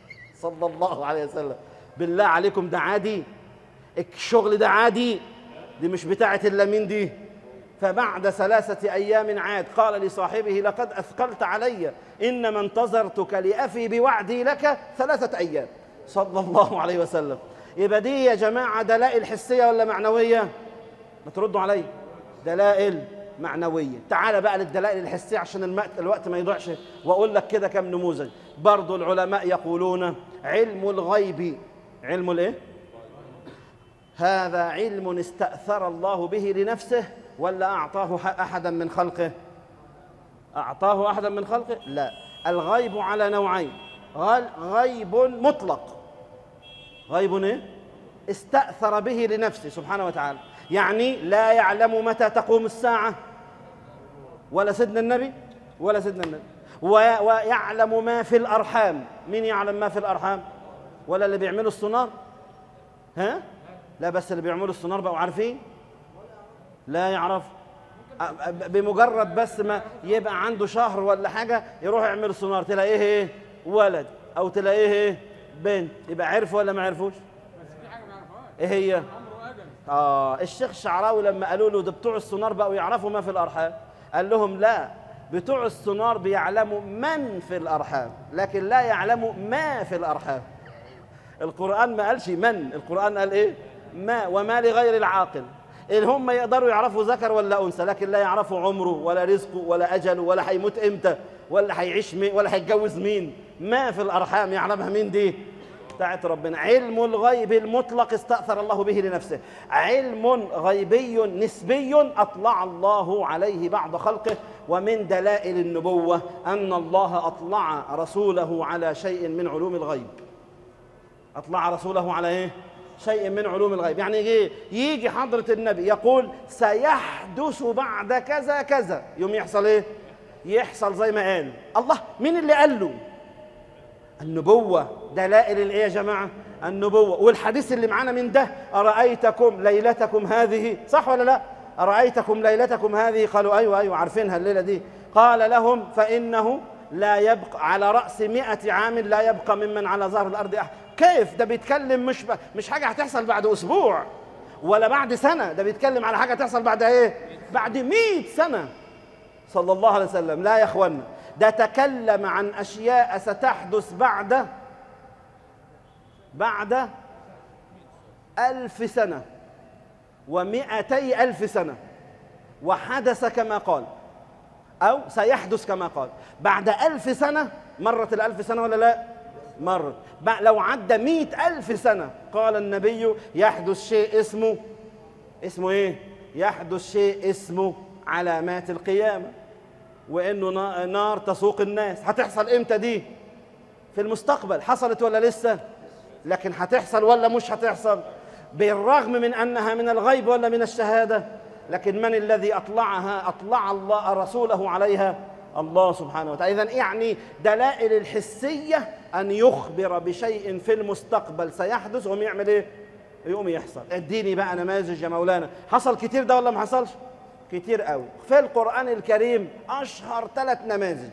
صلى الله عليه وسلم. بالله عليكم ده عادي؟ الشغل ده عادي؟ دي مش بتاعة اللمين دي. فبعد 3 أيام عاد، قال لصاحبه لقد أثقلت علي، إنما انتظرتك لأفي بوعدي لك 3 أيام، صلى الله عليه وسلم. يبقى دي يا جماعة دلائل حسية ولا معنوية؟ ما تردوا علي. دلائل معنوية. تعال بقى للدلائل الحسية عشان الوقت ما يضيعش، وأقول لك كده كم نموذج. برضو العلماء يقولون علم الغيب، علم الإيه؟ هذا علم استأثر الله به لنفسه ولا أعطاه أحدا من خلقه؟ أعطاه أحدا من خلقه؟ لا. الغيب على نوعين، غيب مطلق، غيب إيه؟ استأثر به لنفسه سبحانه وتعالى، يعني لا يعلم متى تقوم الساعة ولا سيدنا النبي ولا سيدنا النبي، ويعلم ما في الأرحام. مين يعلم ما في الأرحام؟ ولا اللي بيعملوا السونار؟ ها؟ لا، بس اللي بيعملوا السونار بقوا عارفين؟ لا يعرف. بمجرد بس ما يبقى عنده شهر ولا حاجة يروح يعمل السونار، تلاقيه ايه؟ ولد، أو تلاقيه ايه؟ بنت. يبقى عرفوا ولا ما عرفوش؟ بس في حاجه ما يعرفهاش. ايه هي؟ عمره ادم. الشيخ الشعراوي لما قالوا له ده بتوع السونار بقوا يعرفوا ما في الأرحام، قال لهم لا، بتوع السونار بيعلموا من في الأرحام لكن لا يعلموا ما في الأرحام. القرآن ما قالش من، القرآن قال ايه؟ ما. وما لغير العاقل. اللي هم يقدروا يعرفوا ذكر ولا أنثى لكن لا يعرفوا عمره ولا رزقه ولا أجله ولا هيموت إمتى ولا هيعيش مين ولا هيتجوز مين. ما في الأرحام يعلمها مين دي؟ بتاعت ربنا. علم الغيب المطلق استأثر الله به لنفسه. علم غيبي نسبي أطلع الله عليه بعض خلقه. ومن دلائل النبوة أن الله أطلع رسوله على شيء من علوم الغيب. أطلع رسوله على إيه؟ شيء من علوم الغيب. يعني يجي حضرة النبي يقول سيحدث بعد كذا كذا، يوم يحصل إيه؟ يحصل زي ما قال الله. مين اللي قال له؟ النبوة. دلائل الإيه يا جماعة؟ النبوة. والحديث اللي معانا من ده، أرأيتكم ليلتكم هذه، صح ولا لا؟ أرأيتكم ليلتكم هذه، قالوا أيوة عارفينها الليلة دي. قال لهم فإنه لا يبقى على رأس 100 عام لا يبقى ممن على ظهر الأرض أحد. كيف ده بيتكلم؟ مش حاجة هتحصل بعد أسبوع ولا بعد سنة، ده بيتكلم على حاجة تحصل بعد إيه؟ بعد 100 سنة صلى الله عليه وسلم. لا يا أخوانا، ده تكلم عن أشياء ستحدث بعد 1000 سنة و200 ألف سنة، وحدث كما قال أو سيحدث كما قال. بعد 1000 سنة مرت 1000 سنة ولا لا؟ مرت. لو عدى 100,000 سنة قال النبي يحدث شيء اسمه إيه؟ يحدث شيء اسمه علامات القيامة، وإنه نار تسوق الناس. هتحصل إمتى دي؟ في المستقبل. حصلت ولا لسه؟ لكن هتحصل ولا مش هتحصل؟ بالرغم من أنها من الغيب ولا من الشهادة، لكن من الذي أطلعها؟ أطلع الله رسوله عليها، الله سبحانه وتعالى. إذن يعني دلائل الحسية أن يخبر بشيء في المستقبل سيحدث وهم يعمل إيه؟ يقوم يحصل. اديني بقى نماذج يا مولانا. حصل كتير ده ولا ما حصلش؟ كتير قوي. في القرآن الكريم أشهر 3 نماذج.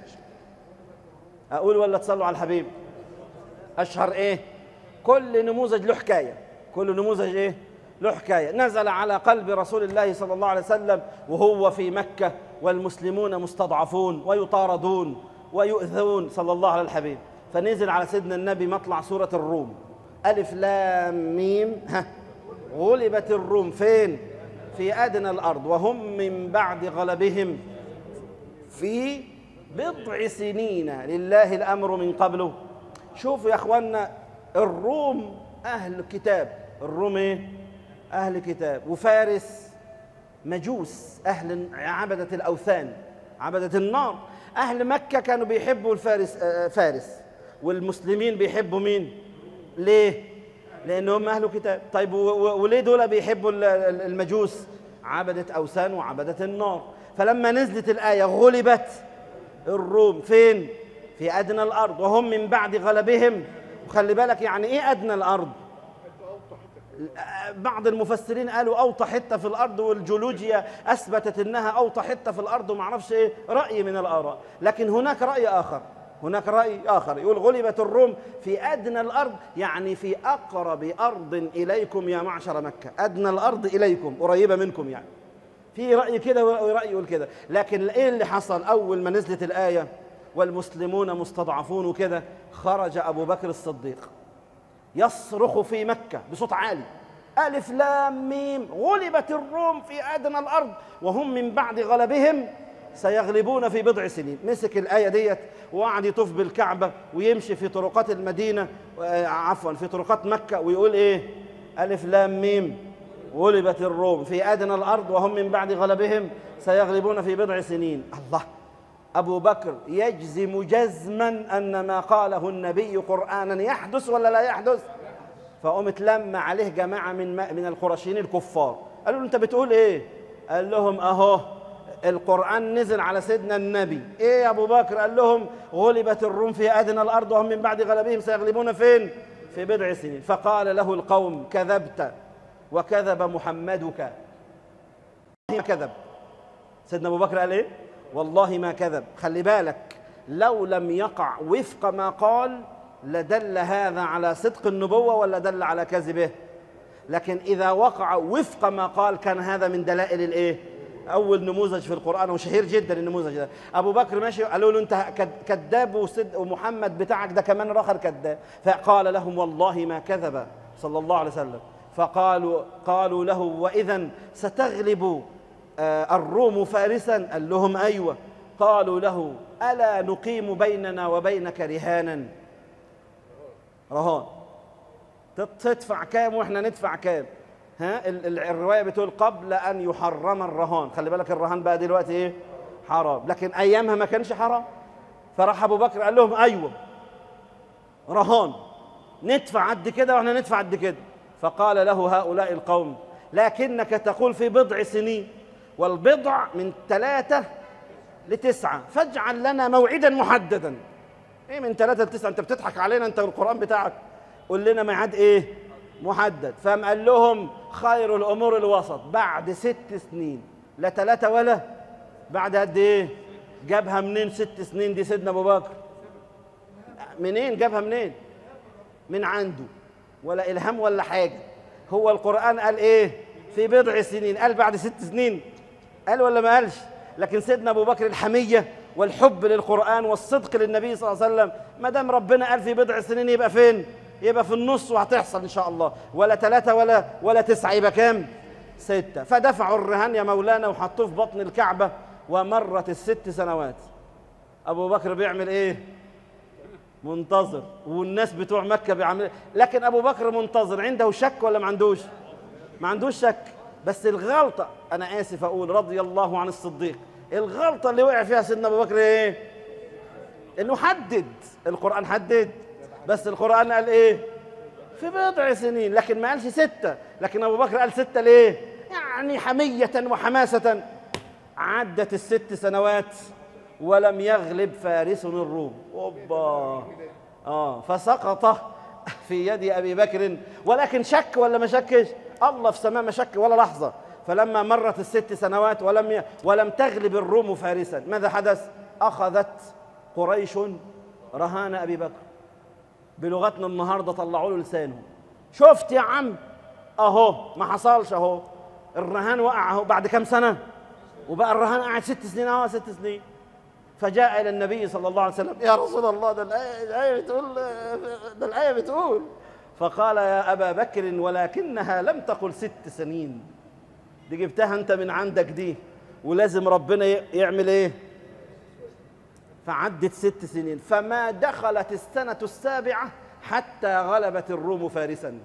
أقول ولا تصلوا على الحبيب؟ أشهر إيه؟ كل نموذج له حكاية. كل نموذج إيه؟ له حكاية. نزل على قلب رسول الله صلى الله عليه وسلم وهو في مكة والمسلمون مستضعفون ويطاردون ويؤذون صلى الله على الحبيب. فنزل على سيدنا النبي مطلع سورة الروم، ألف لام ميم، غلبت الروم فين؟ في أدنى الأرض وهم من بعد غلبهم في بضع سنين لله الأمر من قبله. شوفوا يا أخوانا، الروم أهل كتاب. الروم إيه؟ أهل كتاب. وفارس مجوس، أهل عبدة الأوثان، عبدة النار. أهل مكة كانوا بيحبوا فارس، والمسلمين بيحبوا مين؟ ليه؟ لأنهم أهل كتاب. طيب وليه دول بيحبوا المجوس؟ عبدة أوثان وعبدة النار. فلما نزلت الآية غلبت الروم فين؟ في أدنى الأرض وهم من بعد غلبهم. وخلي بالك يعني إيه أدنى الأرض؟ بعض المفسرين قالوا أوطى حتة في الأرض، والجيولوجيا أثبتت أنها أوطى حتة في الأرض، وما اعرفش إيه، رأي من الآراء. لكن هناك رأي آخر، هناك رأي آخر يقول غلبت الروم في أدنى الأرض، يعني في أقرب أرض إليكم يا معشر مكة، أدنى الأرض إليكم قريبة منكم يعني. في رأي كده ورأي يقول كده. لكن إيه اللي حصل أول ما نزلت الآية والمسلمون مستضعفون وكده؟ خرج أبو بكر الصديق يصرخ في مكة بصوت عالي: ألف لام ميم غلبت الروم في أدنى الأرض وهم من بعد غلبهم سيغلبون في بضع سنين. مسك الآية ديت وقعد يطوف بالكعبة ويمشي في طرقات المدينة، في طرقات مكة، ويقول إيه؟ ألف لام ميم غلبت الروم في أدنى الأرض وهم من بعد غلبهم سيغلبون في بضع سنين. الله! أبو بكر يجزم جزما أن ما قاله النبي قرآنا يحدث ولا لا يحدث. فقامت لما عليه جماعة من القرشيين الكفار، قالوا له: أنت بتقول إيه؟ قال لهم: أهو القرآن نزل على سيدنا النبي. إيه يا أبو بكر؟ قال لهم: غلبت الروم في أدنى الأرض وهم من بعد غلبهم سيغلبون فين؟ في بضع سنين. فقال له القوم: كذبت وكذب محمدك. ما كذب. سيدنا أبو بكر قال إيه؟ والله ما كذب. خلي بالك، لو لم يقع وفق ما قال لدل هذا على صدق النبوة ولا دل على كذبه. لكن إذا وقع وفق ما قال كان هذا من دلائل الإيه؟ أول نموذج في القرآن، وشهير جدا النموذج ده. أبو بكر ماشي، قالوا له: أنت كذاب، ومحمد بتاعك ده كمان آخر كذاب. فقال لهم: والله ما كذب صلى الله عليه وسلم. قالوا له: وإذا ستغلب الروم فارسا؟ قال لهم: أيوة. قالوا له: ألا نقيم بيننا وبينك رهانا؟ رهان تدفع كام واحنا ندفع كام؟ الرواية بتقول قبل أن يحرم الرهان. خلي بالك، الرهان بقى دلوقتي إيه؟ حرام، لكن أيامها ما كانش حرام. فراح أبو بكر قال لهم: أيوة رهان، ندفع قد كده واحنا ندفع قد كده. فقال له هؤلاء القوم: لكنك تقول في بضع سنين، والبضع من 3 ل9، فاجعل لنا موعدا محددا. ايه من 3 ل9؟ انت بتضحك علينا، انت والقرآن بتاعك. قول لنا ميعاد ايه؟ محدد. فقام قال لهم: خير الامور الوسط، بعد 6 سنين. لا 3 ولا بعد قد ايه؟ جابها منين 6 سنين دي سيدنا ابو بكر؟ منين جابها؟ منين؟ من عنده، ولا الهام ولا حاجه. هو القرآن قال ايه؟ في بضع سنين. قال بعد 6 سنين؟ قال ولا ما قالش؟ لكن سيدنا ابو بكر الحميه والحب للقرآن والصدق للنبي صلى الله عليه وسلم، ما دام ربنا قال في بضع سنين يبقى فين؟ يبقى في النص، وهتحصل ان شاء الله. ولا 3 ولا 9، يبقى كام؟ 6. فدفعوا الرهان يا مولانا وحطوه في بطن الكعبه. ومرت ال6 سنوات. ابو بكر بيعمل ايه؟ منتظر. والناس بتوع مكه بيعمل، لكن ابو بكر منتظر. عنده شك ولا ما عندوش؟ ما عندوش شك. بس الغلطه، انا اسف اقول رضي الله عن الصديق، الغلطه اللي وقع فيها سيدنا ابو بكر ايه؟ انه حدد. القرآن حدد، بس القرآن قال ايه؟ في بضع سنين، لكن ما قالش 6. لكن ابو بكر قال 6 ليه؟ يعني حمية وحماسة. عدت ال6 سنوات ولم يغلب فارس الروم. اوبا! فسقط في يد ابي بكر. ولكن شك ولا ما شكش؟ الله في سماء ما شك ولا لحظة. فلما مرت ال6 سنوات ولم تغلب الروم فارسا، ماذا حدث؟ أخذت قريش رهان أبي بكر. بلغتنا النهاردة طلعوا له لسانه. شفت يا عم؟ أهو ما حصلش، أهو الرهان وقع أهو بعد كم سنة، وبقى الرهان قاعد 6 سنين. أهو 6 سنين. فجاء إلى النبي صلى الله عليه وسلم: يا رسول الله، ده الآية بتقول. فقال: يا أبا بكر، ولكنها لم تقل 6 سنين، دي جبتها أنت من عندك دي، ولازم ربنا يعمل إيه؟ فعدت 6 سنين. فما دخلت السنة السابعة حتى غلبت الروم فارسا.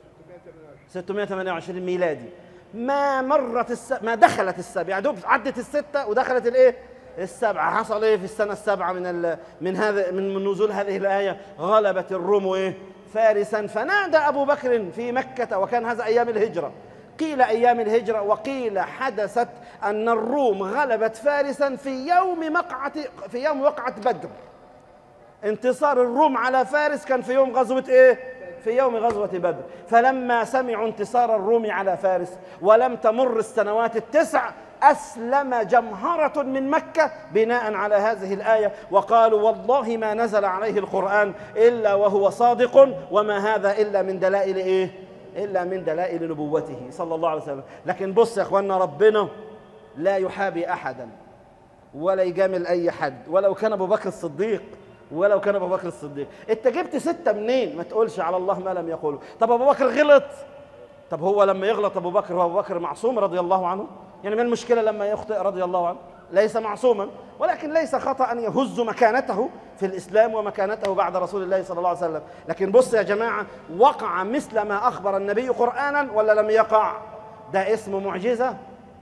628 ميلادي. ما مرت ما دخلت السابعة، دوب عدت ال6 ودخلت الايه؟ ال7. حصل ايه في السنة ال7 من نزول هذه الآية؟ غلبت الروم ايه؟ فارسا. فنادى أبو بكر في مكة، وكان هذا أيام الهجرة. قيل أيام الهجرة، وقيل حدثت أن الروم غلبت فارسا في يوم وقعة بدر. انتصار الروم على فارس كان في يوم غزوة إيه؟ في يوم غزوة بدر. فلما سمعوا انتصار الروم على فارس ولم تمر السنوات ال9، أسلم جمهرة من مكة بناء على هذه الآية، وقالوا والله ما نزل عليه القرآن إلا وهو صادق، وما هذا إلا من دلائل إيه؟ إلا من دلائل نبوته صلى الله عليه وسلم. لكن بص يا أخوانا، ربنا لا يحابي أحدا ولا يجامل أي حد، ولو كان أبو بكر الصديق، ولو كان أبو بكر الصديق. أنت جبت 6 منين؟ ما تقولش على الله ما لم يقوله. طب أبو بكر غلط، طب هو لما يغلط أبو بكر، هو أبو بكر معصوم رضي الله عنه؟ يعني ما المشكلة لما يخطئ رضي الله عنه؟ ليس معصوما، ولكن ليس خطأ أن يهز مكانته في الإسلام ومكانته بعد رسول الله صلى الله عليه وسلم. لكن بص يا جماعة، وقع مثل ما أخبر النبي قرآنا ولا لم يقع؟ ده اسمه معجزة؟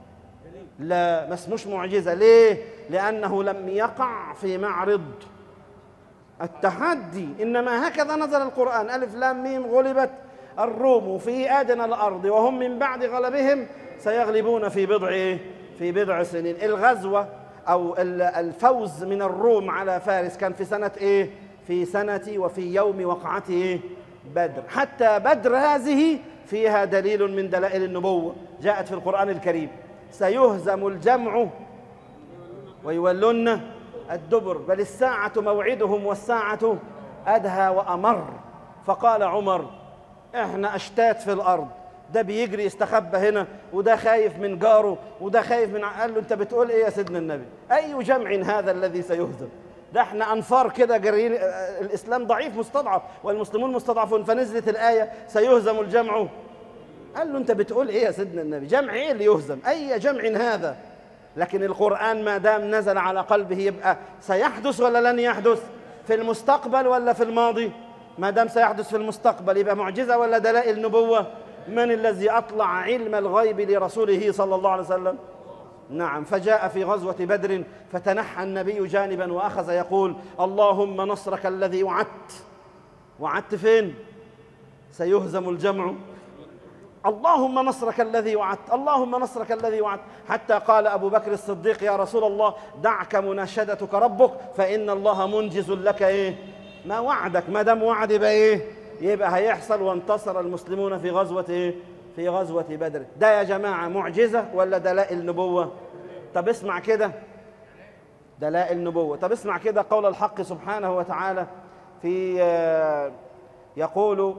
لا، ما اسموش معجزة. ليه؟ لأنه لم يقع في معرض التحدي، إنما هكذا نزل القرآن: ألف لام ميم غلبت الروم في أدنى الأرض وهم من بعد غلبهم سيغلبون في بضع سنين. الغزوة أو الفوز من الروم على فارس كان في سنة إيه؟ في سنة وفي يوم وقعة إيه؟ بدر. حتى بدر هذه فيها دليل من دلائل النبوة جاءت في القرآن الكريم: سيهزم الجمع ويولون الدبر، بل الساعة موعدهم والساعة أدهى وأمر. فقال عمر: احنا أشتات في الأرض، ده بيجري يستخبى هنا، وده خايف من جاره، وده خايف من قال له: انت بتقول ايه يا سيدنا النبي؟ اي جمع هذا الذي سيهزم؟ ده احنا انفار كده جريين، الاسلام ضعيف مستضعف والمسلمون مستضعفون. فنزلت الايه: سيهزم الجمع. قال له: انت بتقول ايه يا سيدنا النبي؟ جمع ايه اللي يهزم؟ اي جمع هذا؟ لكن القرآن ما دام نزل على قلبه يبقى سيحدث ولا لن يحدث؟ في المستقبل ولا في الماضي؟ ما دام سيحدث في المستقبل يبقى معجزة ولا دلائل نبوة؟ من الذي أطلع علم الغيب لرسوله صلى الله عليه وسلم؟ نعم. فجاء في غزوة بدر فتنحى النبي جانبا وأخذ يقول: اللهم نصرك الذي وعدت. وعدت فين؟ سيهزم الجمع. اللهم نصرك الذي وعدت، اللهم نصرك الذي وعدت. حتى قال أبو بكر الصديق: يا رسول الله دعك مناشدتك ربك، فإن الله منجز لك إيه؟ ما وعدك. ما دام وعد يبقى إيه؟ يبقى هيحصل. وانتصر المسلمون في غزوة إيه؟ في غزوة بدر. ده يا جماعة معجزة ولا دلائل نبوة؟ طب اسمع كده، دلائل نبوة. طب اسمع كده قول الحق سبحانه وتعالى في يقول: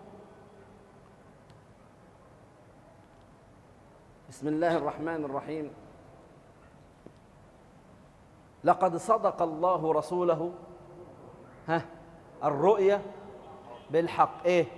بسم الله الرحمن الرحيم: لقد صدق الله رسوله الرؤيا بالحق. ايه؟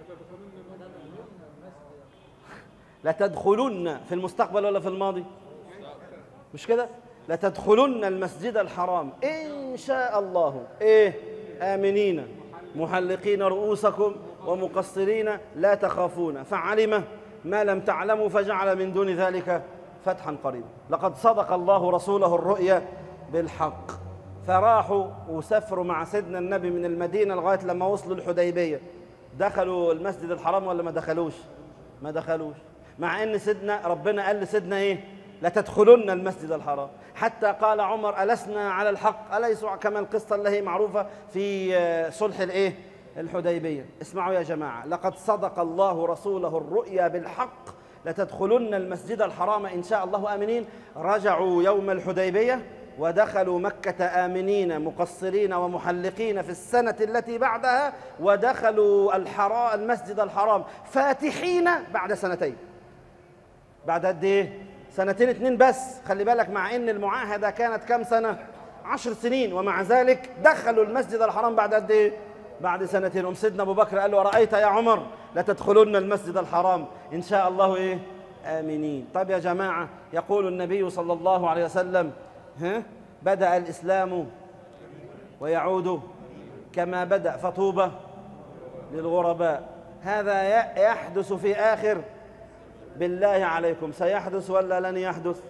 لتدخلن في المستقبل ولا في الماضي؟ مش كده؟ لتدخلن المسجد الحرام إن شاء الله إيه؟ آمنين محلقين رؤوسكم ومقصرين لا تخافون فعلم ما لم تعلموا فجعل من دون ذلك فتحا قريبا. لقد صدق الله رسوله الرؤيا بالحق. فراحوا وسافروا مع سيدنا النبي من المدينة لغاية لما وصلوا الحديبية. دخلوا المسجد الحرام ولا ما دخلوش؟ ما دخلوش، مع ان سيدنا ربنا قال لسيدنا ايه؟ لتدخلن المسجد الحرام. حتى قال عمر: ألسنا على الحق؟ أليسوا كما القصة اللي هي معروفة في صلح الايه؟ الحديبية. اسمعوا يا جماعة: لقد صدق الله رسوله الرؤيا بالحق لتدخلن المسجد الحرام إن شاء الله آمنين. رجعوا يوم الحديبية ودخلوا مكة آمنين مقصرين ومحلقين في السنة التي بعدها، ودخلوا المسجد الحرام فاتحين بعد سنتين. بعد قد ايه؟ سنتين 2 بس. خلي بالك، مع ان المعاهدة كانت كم سنة؟ 10 سنين، ومع ذلك دخلوا المسجد الحرام بعد قد ايه؟ بعد 2 سنين. سيدنا ابو بكر قال له: أرأيت يا عمر لتدخلن المسجد الحرام إن شاء الله ايه؟ آمنين. طيب يا جماعة، يقول النبي صلى الله عليه وسلم: بدأ الإسلام ويعود كما بدأ فطوبى للغرباء. هذا يحدث في آخر. بالله عليكم سيحدث ولا لن يحدث؟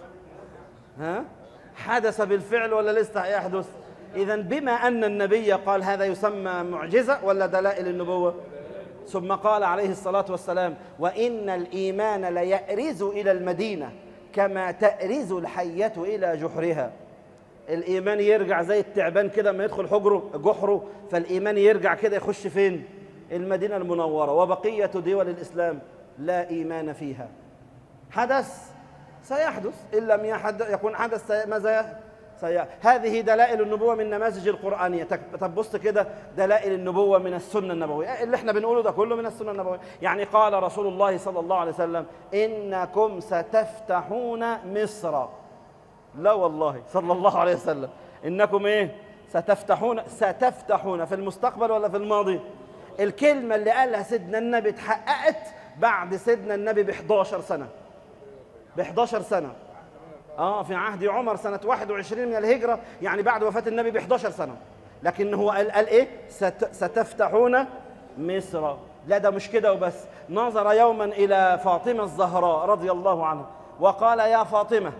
حدث بالفعل ولا لسه يحدث؟ إذن بما أن النبي قال هذا يسمى معجزة ولا دلائل النبوة؟ ثم قال عليه الصلاة والسلام: وإن الإيمان ليأرز إلى المدينة كما تأرز الحية إلى جحرها. الإيمان يرجع زي التعبان كده ما يدخل جحره، فالإيمان يرجع كده يخش فين؟ المدينة المنورة. وبقية دول الإسلام لا إيمان فيها. حدث سيحدث، إن لم يكون حدث ماذا هذه دلائل النبوة من نماذج القرآنية. طب بص كده، دلائل النبوة من السنة النبوية، اللي احنا بنقوله ده كله من السنة النبوية. يعني قال رسول الله صلى الله عليه وسلم: إنكم ستفتحون مصر. لا والله صلى الله عليه وسلم، إنكم إيه؟ ستفتحون في المستقبل ولا في الماضي؟ الكلمة اللي قالها سيدنا النبي اتحققت بعد سيدنا النبي ب11 سنة، ب11 سنة. في عهد عمر سنة 21 من الهجرة، يعني بعد وفاة النبي ب11 سنة. لكن هو قال إيه؟ ستفتحون مصر. لا ده مش كده وبس، نظر يوما إلى فاطمة الزهراء رضي الله عنها وقال: يا فاطمة،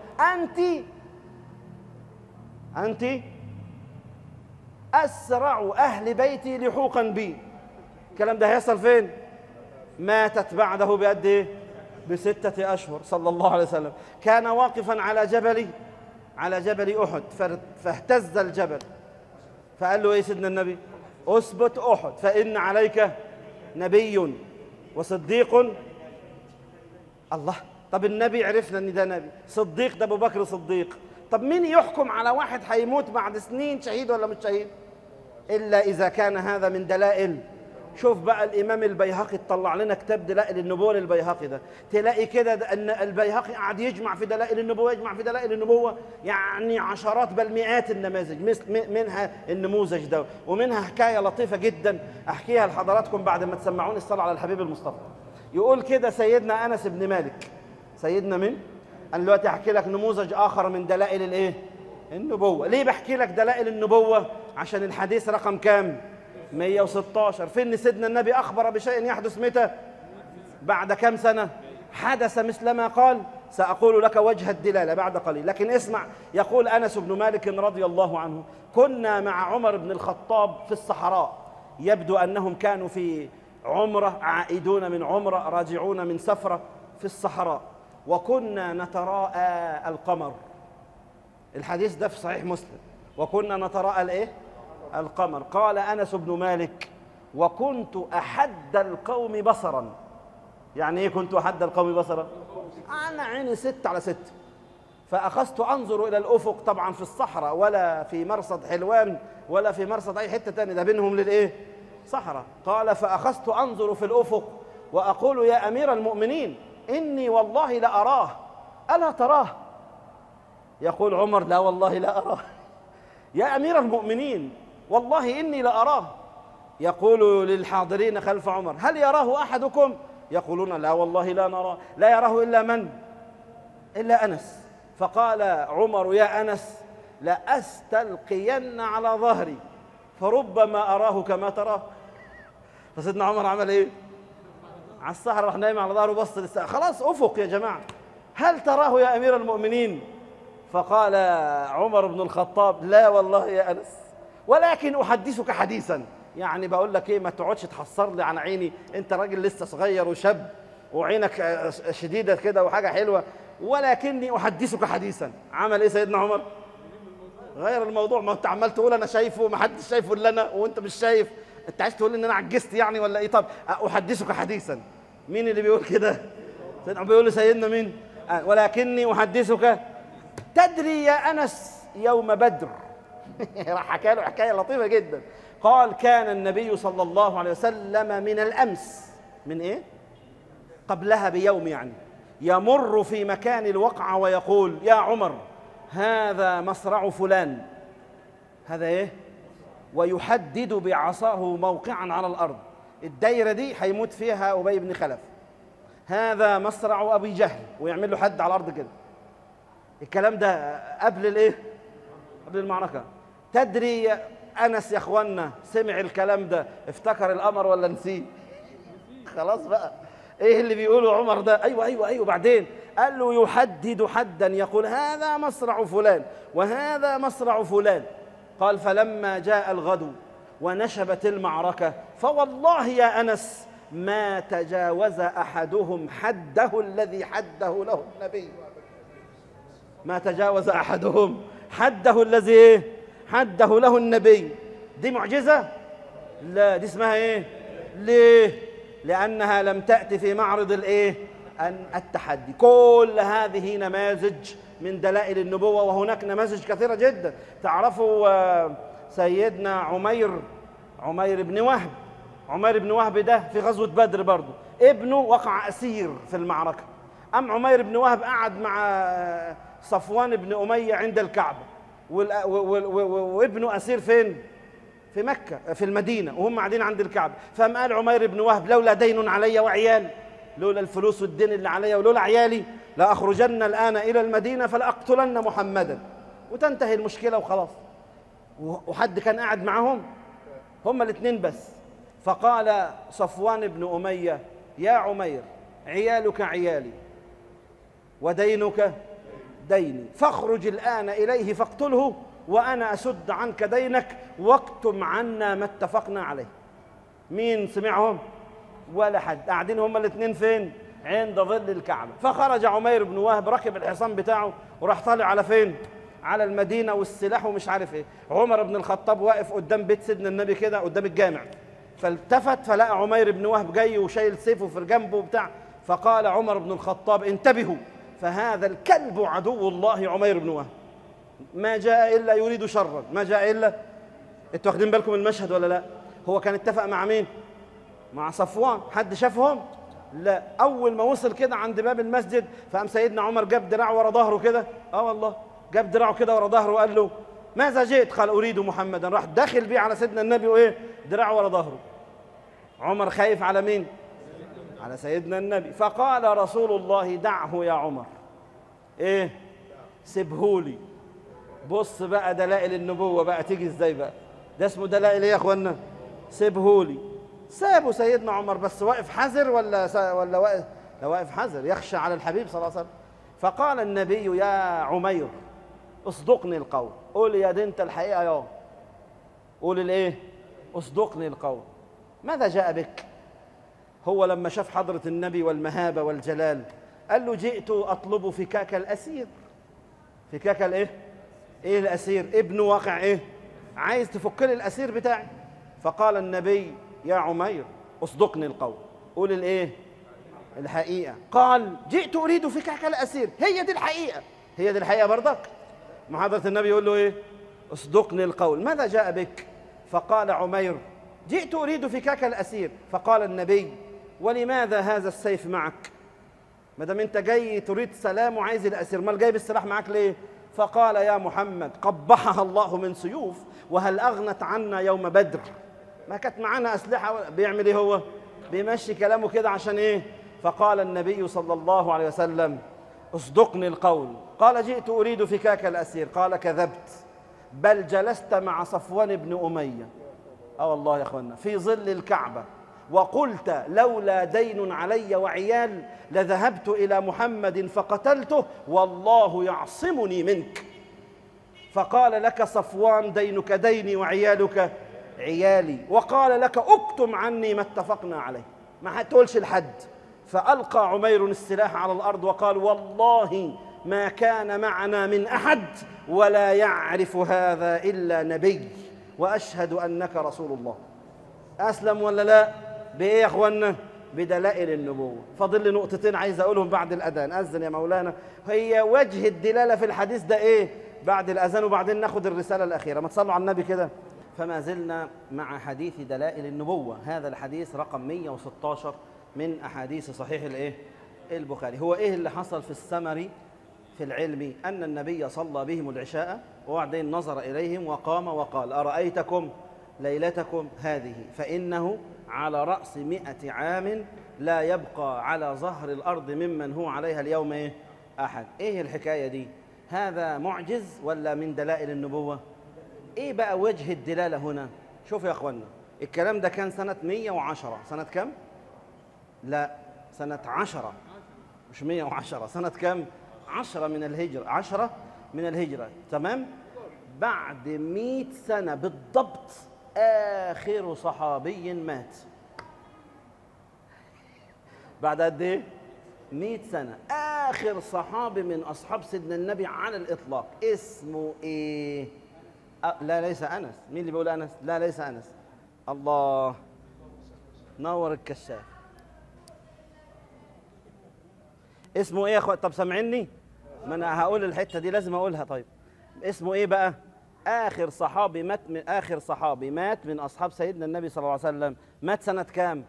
أنت أسرع أهل بيتي لحوقا بي. الكلام ده هيحصل فين؟ ماتت بعده بقد إيه؟ ب6 أشهر صلى الله عليه وسلم. كان واقفا على جبل أحد، فاهتز الجبل، فقال له إيه سيدنا النبي؟ أثبت أحد فإن عليك نبي وصديق. الله، طب النبي عرفنا ان ده نبي، صديق ده ابو بكر صديق. طب مين يحكم على واحد هيموت بعد سنين شهيد ولا مش شهيد؟ الا اذا كان هذا من دلائل. شوف بقى الامام البيهقي طلع لنا كتاب دلائل النبوه للبيهقي ده، تلاقي كده ان البيهقي قاعد يجمع في دلائل النبوه، يعني عشرات بل مئات النماذج، منها النموذج ده، ومنها حكايه لطيفه جدا احكيها لحضراتكم بعد ما تسمعوني الصلاه على الحبيب المصطفى. يقول كده سيدنا انس بن مالك، سيدنا من؟ انا دلوقتي احكي لك نموذج اخر من دلائل الايه؟ النبوه. ليه بحكي لك دلائل النبوه؟ عشان الحديث رقم كام؟ 116. فين سيدنا النبي اخبر بشيء يحدث متى؟ بعد كم سنه؟ حدث مثل ما قال. ساقول لك وجه الدلاله بعد قليل، لكن اسمع. يقول انس بن مالك رضي الله عنه: كنا مع عمر بن الخطاب في الصحراء، يبدو انهم كانوا في عمره، عائدون من عمره، راجعون من سفره في الصحراء، وكنا نتراءى القمر. الحديث ده في صحيح مسلم. وكنا نتراءى الايه؟ القمر. قال انس بن مالك: وكنت احد القوم بصرا. يعني ايه كنت احد القوم بصرا؟ انا عيني 6/6، فاخذت انظر الى الافق، طبعا في الصحراء ولا في مرصد حلوان ولا في مرصد اي حته ثانيه، ده بينهم للايه؟ صحراء. قال: فاخذت انظر في الافق واقول: يا امير المؤمنين، اني والله لاراه. الا تراه؟ يقول عمر: لا والله لا اراه. يا امير المؤمنين، والله اني لاراه. يقول للحاضرين خلف عمر: هل يراه احدكم؟ يقولون: لا والله لا نراه. لا يراه الا من؟ الا انس. فقال عمر: يا انس، لاستلقين على ظهري فربما اراه كما تراه. فسيدنا عمر عمل ايه؟ على الصحراء راح نايم على ظهره، بص للسماء، خلاص افق يا جماعه، هل تراه يا امير المؤمنين؟ فقال عمر بن الخطاب: لا والله يا انس، ولكن احدثك حديثا. يعني بقول لك ايه، ما تقعدش تحصر لي عن عيني، انت راجل لسه صغير وشاب وعينك شديده كده وحاجه حلوه، ولكني احدثك حديثا. عمل ايه سيدنا عمر؟ غير الموضوع. ما انت عمال تقول انا شايفه، ما حدش شايفه الا انا، وانت مش شايف. انت عايز تقول ان انا عجزت يعني ولا ايه؟ طب احدثك حديثا. مين اللي بيقول كده؟ بيقول لسيدنا مين؟ ولكني احدثك. تدري يا انس يوم بدر؟ راح حكى له حكايه لطيفه جدا. قال: كان النبي صلى الله عليه وسلم من الامس، من ايه؟ قبلها بيوم يعني، يمر في مكان الوقعه ويقول: يا عمر، هذا مصرع فلان. هذا ايه؟ ويحدد بعصاه موقعا على الارض، الدايره دي هيموت فيها ابي بن خلف. هذا مصرع ابي جهل، ويعمل له حد على الارض كده. الكلام ده قبل الايه؟ قبل المعركه. تدري انس يا اخوانا سمع الكلام ده افتكر الامر ولا نسيه؟ خلاص بقى، ايه اللي بيقوله عمر ده؟ ايوه بعدين قال له: يحدد حدا يقول: هذا مصرع فلان وهذا مصرع فلان. قال: فلما جاء الغد ونشبت المعركه، فوالله يا انس ما تجاوز احدهم حده الذي حده له النبي. ما تجاوز احدهم حده الذي حده له النبي. دي معجزه؟ لا، دي اسمها ايه؟ ليه؟ لانها لم تاتي في معرض الايه؟ أن التحدي. كل هذه نماذج من دلائل النبوة، وهناك نماذج كثيرة جدا. تعرفوا سيدنا عمير بن وهب. عمير بن وهب ده في غزوة بدر برضه ابنه وقع أسير في المعركة. عمير بن وهب قعد مع صفوان بن أمية عند الكعبة، وابنه أسير فين؟ في مكة، في المدينة، وهم قاعدين عند الكعبة. فقام قال عمير بن وهب: لولا دين علي وعيال، لولا الفلوس والدين اللي علي ولولا عيالي لأخرجن الآن إلى المدينة فلأقتلن محمدا، وتنتهي المشكلة وخلاص. وحد كان قاعد معهم؟ هما الاثنين بس. فقال صفوان بن أمية: يا عمير، عيالك عيالي ودينك ديني، فاخرج الآن إليه فاقتله، وأنا أسد عنك دينك واكتم عنا ما اتفقنا عليه. مين سمعهم؟ ولا حد. قاعدين هما الاثنين فين؟ عند ظل الكعبة. فخرج عمير بن وهب، ركب الحصان بتاعه وراح طالع على فين؟ على المدينة والسلاح ومش عارف ايه. عمر بن الخطاب واقف قدام بيت سيدنا النبي كده قدام الجامع، فالتفت فلقى عمير بن وهب جاي وشايل سيفه في جنبه وبتاع. فقال عمر بن الخطاب: انتبهوا، فهذا الكلب عدو الله عمير بن وهب، ما جاء إلا يريد شرا، ما جاء إلا. انتوا واخدين بالكم المشهد ولا لا؟ هو كان اتفق مع مين؟ مع صفوان. حد شافهم؟ لا. أول ما وصل كده عند باب المسجد فقام سيدنا عمر جاب دراعه ورا ظهره كده، والله جاب دراعه كده ورا ظهره وقال له: ماذا جئت؟ قال: أريد محمدا. راح داخل بيه على سيدنا النبي وإيه؟ دراعه ورا ظهره. عمر خايف على مين؟ على سيدنا النبي. فقال رسول الله: دعه يا عمر. إيه؟ سيبهولي. بص بقى دلائل النبوة بقى تيجي إزاي بقى. ده اسمه دلائل إيه يا أخوانا؟ سيبهولي. سابه سيدنا عمر، بس واقف حذر ولا واقف؟ لا، واقف حذر، يخشى على الحبيب صلى الله عليه وسلم. فقال النبي: يا عمير، اصدقني القول. قول يا دي انت الحقيقة، يا قول الايه؟ اصدقني القول. ماذا جاء بك؟ هو لما شاف حضرة النبي والمهابة والجلال قال له: جئت أطلب فكاك الأسير. فكاك الايه؟ ايه الأسير؟ ابنه واقع ايه؟ عايز تفك لي الأسير بتاعي. فقال النبي: يا عمير، اصدقني القول. قول الايه؟ الحقيقة. قال: جئت أريد فكاك الأسير. هي دي الحقيقة. هي دي الحقيقة برضك. مع حضرة النبي يقول له ايه؟ اصدقني القول. ماذا جاء بك؟ فقال عمير: جئت أريد فكاك الأسير. فقال النبي: ولماذا هذا السيف معك؟ ما دام انت جاي تريد سلام وعايز الأسير، مال جايب السلاح معك ليه؟ فقال: يا محمد، قبحها الله من سيوف، وهل أغنت عنا يوم بدر؟ ما كانت معانا أسلحة. بيعمل ايه هو؟ بيمشي كلامه كده عشان ايه؟ فقال النبي صلى الله عليه وسلم: اصدقني القول. قال: جئت أريد فكاك الأسير. قال: كذبت، بل جلست مع صفوان بن أمية، والله يا أخوانا، في ظل الكعبة، وقلت: لولا دين علي وعيال لذهبت إلى محمد فقتلته، والله يعصمني منك. فقال لك صفوان: دينك ديني وعيالك عيالي، وقال لك: اكتم عني ما اتفقنا عليه، ما هتقولش لحد. فألقى عمير السلاح على الأرض وقال: والله ما كان معنا من أحد، ولا يعرف هذا إلا نبي، وأشهد أنك رسول الله. أسلم ولا لا؟ بإيه يا أخوانا؟ بدلائل النبوة. فاضل لي نقطتين عايز أقولهم بعد الأذان. أذن يا مولانا. هي وجه الدلالة في الحديث ده إيه؟ بعد الأذان، وبعدين ناخد الرسالة الأخيرة. ما تصلوا على النبي كده. فما زلنا مع حديث دلائل النبوة. هذا الحديث رقم 116 من أحاديث صحيح الإيه؟ البخاري. هو إيه اللي حصل في السمري في العلم؟ أن النبي صلى بهم العشاء، وبعدين نظر إليهم وقام وقال: أرأيتكم ليلتكم هذه، فإنه على رأس 100 عام لا يبقى على ظهر الأرض ممن هو عليها اليوم إيه؟ أحد. إيه الحكاية دي؟ هذا معجز ولا من دلائل النبوة؟ إيه بقى وجه الدلالة هنا؟ شوف يا أخوانا، الكلام ده كان سنة 110. سنة كم؟ لا، سنة 10، مش 110. سنة كم؟ 10 من الهجرة. 10 من الهجرة، تمام؟ بعد 100 سنة بالضبط آخر صحابي مات. بعد قد إيه؟ 100 سنة. آخر صحابي من أصحاب سيدنا النبي على الإطلاق اسمه إيه؟ لا، ليس أنس. مين اللي بيقول أنس؟ لا، ليس أنس. الله نور الكشاف. اسمه ايه يا اخوان؟ طب سامعيني؟ ما انا هقول الحته دي لازم اقولها. طيب اسمه ايه بقى؟ اخر صحابي مات من اصحاب سيدنا النبي صلى الله عليه وسلم، مات سنه كام؟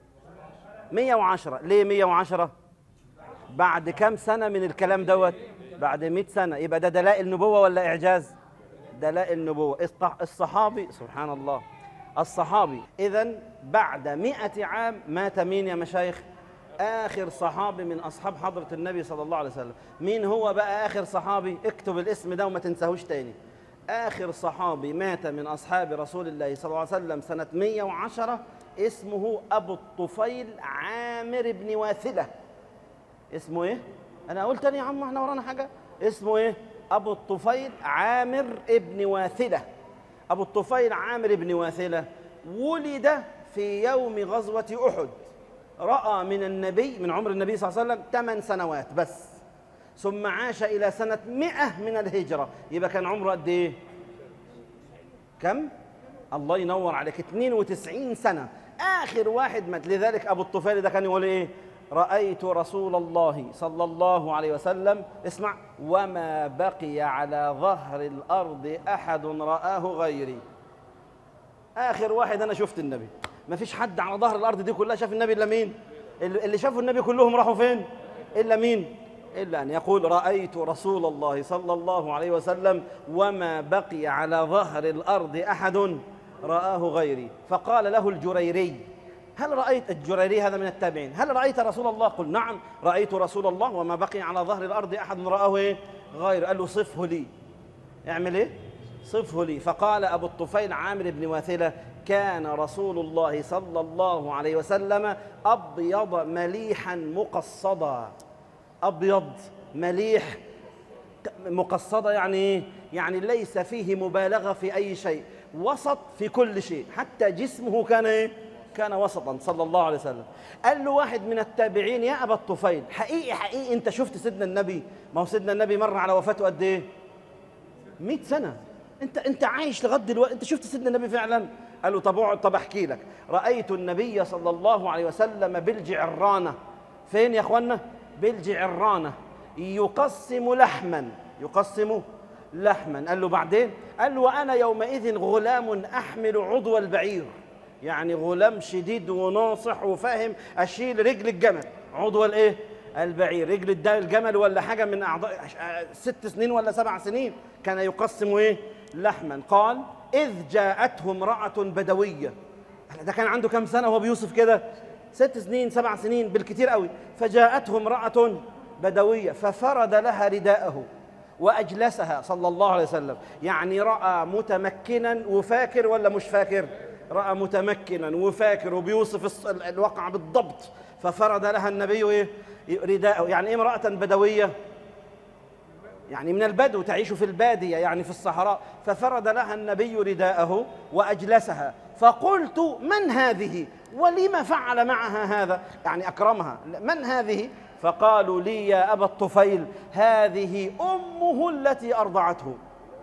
110. ليه 110؟ بعد كام سنه من الكلام دوت؟ بعد 100 سنه. يبقى ده دلائل نبوه ولا اعجاز؟ دلائل نبوه. الصحابي سبحان الله، الصحابي اذا بعد 100 عام مات مين يا مشايخ؟ آخر صحابي من أصحاب حضرة النبي صلى الله عليه وسلم. مين هو بقى آخر صحابي؟ اكتب الاسم ده وما تنساهوش تاني. آخر صحابي مات من أصحاب رسول الله صلى الله عليه وسلم سنة 110 اسمه أبو الطفيل عامر بن واثلة. اسمه إيه؟ أنا أقول تاني يا عم، إحنا ورانا حاجة؟ اسمه إيه؟ أبو الطفيل عامر بن واثلة. أبو الطفيل عامر بن واثلة ولد في يوم غزوة أحد. رأى من عمر النبي صلى الله عليه وسلم 8 سنوات بس، ثم عاش إلى سنة 100 من الهجرة. يبقى كان عمره قد إيه؟ كم؟ الله ينور عليك، 92 سنة. آخر واحد مات. لذلك أبو الطفيل ده كان يقول إيه؟ رأيت رسول الله صلى الله عليه وسلم، اسمع، وما بقي على ظهر الأرض أحد رآه غيري. آخر واحد أنا شفت النبي. ما فيش حد على ظهر الأرض دي كلها شاف النبي إلا مين؟ اللي شافوا النبي كلهم راحوا فين؟ إلا مين؟ إلا أن يقول رأيت رسول الله صلى الله عليه وسلم وما بقي على ظهر الأرض أحد رآه غيري. فقال له الجريري هل رأيت، الجريري هذا من التابعين، هل رأيت رسول الله؟ قل نعم رأيت رسول الله وما بقي على ظهر الأرض أحد رآه إيه؟ غير. قال له صفه لي. اعمل إيه؟ صفه لي. فقال أبو الطفيل عامر بن واثلة كان رسول الله صلى الله عليه وسلم أبيض مليحا مقصدا. أبيض مليح مقصدا يعني إيه؟ يعني ليس فيه مبالغة في أي شيء، وسط في كل شيء، حتى جسمه كان إيه؟ كان وسطا صلى الله عليه وسلم. قال له واحد من التابعين يا أبا الطفيل حقيقي أنت شفت سيدنا النبي؟ ما هو سيدنا النبي مر على وفاته قد إيه؟ 100 سنة. انت عايش لغايه دلوقتي، انت شفت سيدنا النبي فعلا؟ قال له طب اقعد، طب احكي لك. رايت النبي صلى الله عليه وسلم بالجعرانه. فين يا اخوانا؟ بالجعرانه يقسم لحما. قال له بعدين؟ قال له وانا يومئذ غلام احمل عضو البعير، يعني غلام شديد وناصح وفاهم اشيل رجل الجمل. عضو الايه؟ البعير، رجل الجمل ولا حاجه من اعضاء. 6 سنين ولا 7 سنين كان يقسم ايه؟ لحما. قال اذ جاءته امراه بدويه. ده كان عنده كم سنه وهو بيوصف كده؟ 6 سنين 7 سنين بالكثير قوي. فجاءته امراه بدويه ففرد لها رداءه واجلسها صلى الله عليه وسلم. يعني راى متمكنا وفاكر ولا مش فاكر؟ راى متمكنا وفاكر وبيوصف الواقع بالضبط. ففرد لها النبي ايه؟ رداءه. يعني ايه امراه بدويه؟ يعني من البدو، تعيش في الباديه يعني في الصحراء. ففرد لها النبي رداءه واجلسها. فقلت من هذه ولما فعل معها هذا؟ يعني اكرمها. من هذه؟ فقالوا لي يا ابا الطفيل هذه امه التي ارضعته.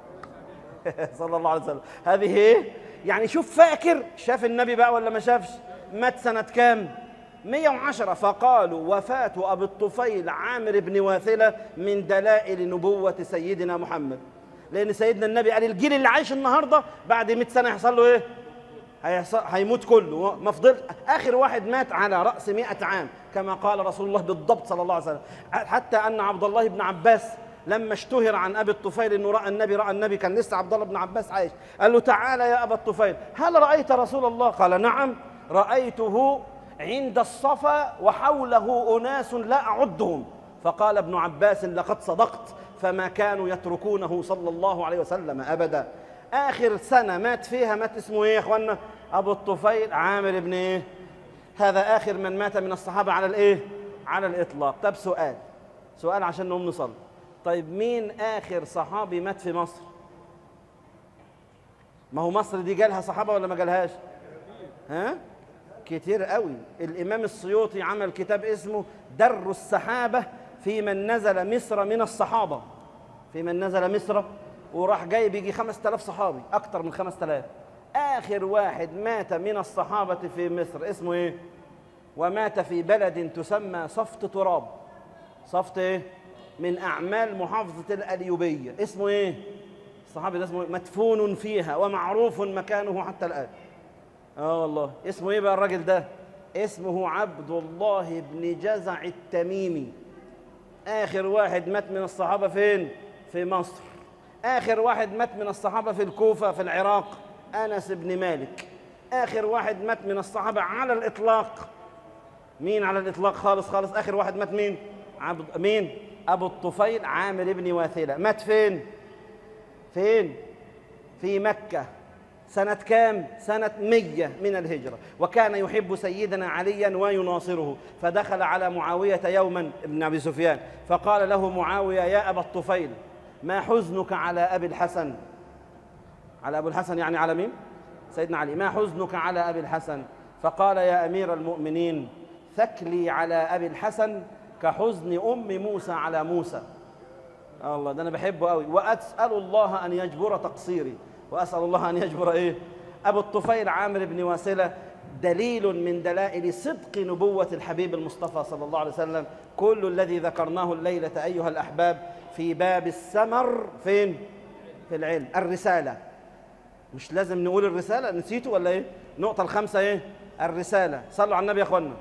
صلى الله عليه وسلم. هذه ايه؟ يعني شوف فاكر، شاف النبي بقى ولا ما شافش؟ مات سنه كام؟ 110. فقالوا وفاة أبي الطفيل عامر بن واثلة من دلائل نبوة سيدنا محمد. لأن سيدنا النبي قال الجيل اللي عايش النهاردة بعد 100 سنة يحصل له إيه؟ هيموت كله. مفضل آخر واحد مات على رأس 100 عام كما قال رسول الله بالضبط صلى الله عليه وسلم. حتى أن عبد الله بن عباس لما اشتهر عن أبي الطفيل أنه رأى النبي كان لسه عبد الله بن عباس عايش. قال له تعالى يا أبا الطفيل هل رأيت رسول الله؟ قال نعم رأيته عند الصفا وحوله أناس لا أعدهم. فقال ابن عباس لقد صدقت، فما كانوا يتركونه صلى الله عليه وسلم أبدا. آخر سنة مات فيها مات اسمه إيه يا أخوانا؟ أبو الطفيل عامر بن إيه؟ هذا آخر من مات من الصحابة على الإيه؟ على الإطلاق. طب سؤال عشان نقوم نصلي. طيب مين آخر صحابي مات في مصر؟ ما هو مصر دي جالها صحابة ولا ما جالهاش؟ ها؟ كتير قوي. الإمام السيوطي عمل كتاب اسمه در السحابة في من نزل مصر من الصحابة. في من نزل مصر، وراح جايب يجي 5000 صحابي، أكتر من 5000. آخر واحد مات من الصحابة في مصر اسمه إيه؟ ومات في بلد تسمى صفت تراب. صفت إيه؟ من أعمال محافظة الأيوبية. اسمه إيه؟ الصحابي ده اسمه مدفون فيها ومعروف مكانه حتى الآن. والله اسمه إيه بقى الراجل ده؟ اسمه عبد الله بن جزع التميمي. آخر واحد مات من الصحابة فين؟ في مصر. آخر واحد مات من الصحابة في الكوفة في العراق أنس بن مالك. آخر واحد مات من الصحابة على الإطلاق، مين على الإطلاق خالص خالص؟ آخر واحد مات مين؟ مين؟ أبو الطفيل عامر بن واثلة. مات فين؟ فين؟ في مكة. سنة كام؟ سنة 100 من الهجرة. وكان يحب سيدنا عليا ويناصره، فدخل على معاوية يوما ابن أبي سفيان فقال له معاوية: يا أبا الطفيل، ما حزنك على أبي الحسن؟ على أبو الحسن يعني على مين؟ سيدنا علي. ما حزنك على أبي الحسن؟ فقال: يا أمير المؤمنين، ثكلي على أبي الحسن كحزن أم موسى على موسى. الله، ده أنا بحبه قوي، وأسأل الله أن يجبر تقصيري، وأسأل الله أن يجبر إيه؟ أبو الطفيل عامر بن واثلة دليل من دلائل صدق نبوة الحبيب المصطفى صلى الله عليه وسلم. كل الذي ذكرناه الليلة أيها الأحباب في باب الثمر فين؟ في العلم. الرسالة، مش لازم نقول الرسالة، نسيته ولا إيه؟ النقطة الخامسة إيه؟ الرسالة. صلوا على النبي يا أخوانا.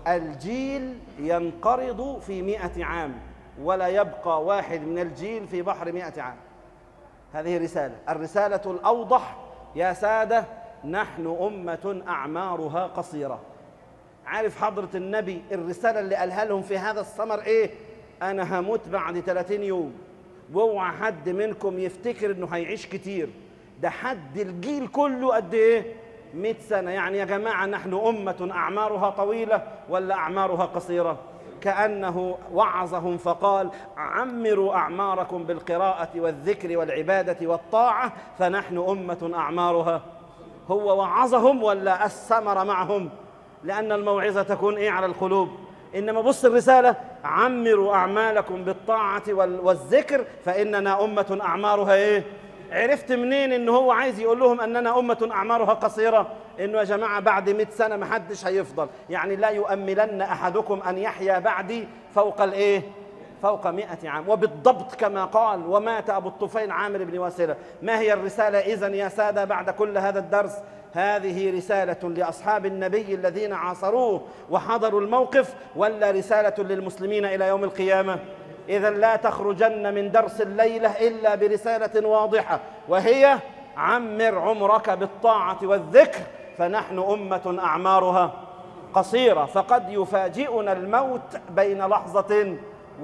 الجيل ينقرض في 100 عام، ولا يبقى واحد من الجيل في بحر 100 عام. هذه رسالة. الرسالة الأوضح يا سادة: نحن أمة أعمارها قصيرة. عارف حضرة النبي الرسالة اللي قالها لهم في هذا الثمر إيه؟ أنا هموت بعد 30 يوم، واوعى حد منكم يفتكر إنه هيعيش كتير. ده حد الجيل كله قد إيه؟ 100 سنة. يعني يا جماعة نحن أمة أعمارها طويلة ولا أعمارها قصيرة؟ كأنه وعظهم فقال: عمروا أعماركم بالقراءة والذكر والعبادة والطاعة، فنحن أمة أعمارها. هو وعظهم ولا الثمر معهم؟ لأن الموعظة تكون إيه؟ على القلوب. إنما بص الرسالة: عمروا أعمالكم بالطاعة والذكر فإننا أمة أعمارها إيه؟ عرفت منين إن هو عايز يقول لهم أننا أمة أعمارها قصيرة؟ إنه يا جماعة بعد 100 سنة ما حدش هيفضل، يعني لا يؤملن أحدكم أن يحيا بعدي فوق الإيه؟ فوق 100 عام. وبالضبط كما قال ومات أبو الطفيل عامر بن واثلة. ما هي الرسالة إذن يا سادة بعد كل هذا الدرس؟ هذه رسالة لأصحاب النبي الذين عاصروه وحضروا الموقف، ولا رسالة للمسلمين إلى يوم القيامة؟ إذن لا تخرجن من درس الليلة إلا برسالة واضحة، وهي: عمر عمرك بالطاعة والذكر فنحن أمة أعمارها قصيرة. فقد يفاجئنا الموت بين لحظة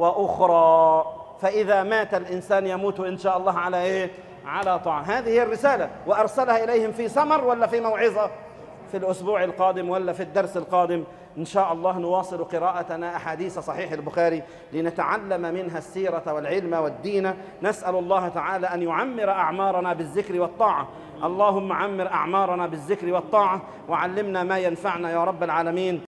وأخرى، فإذا مات الإنسان يموت إن شاء الله على إيه؟ على طاعة. هذه الرسالة، وأرسلها إليهم في ثمر ولا في موعظة؟ في الأسبوع القادم ولا في الدرس القادم إن شاء الله نواصل قراءتنا أحاديث صحيح البخاري لنتعلم منها السيرة والعلم والدين. نسأل الله تعالى أن يعمر أعمارنا بالذكر والطاعة. اللهم عمر أعمارنا بالذكر والطاعة، وعلمنا ما ينفعنا يا رب العالمين.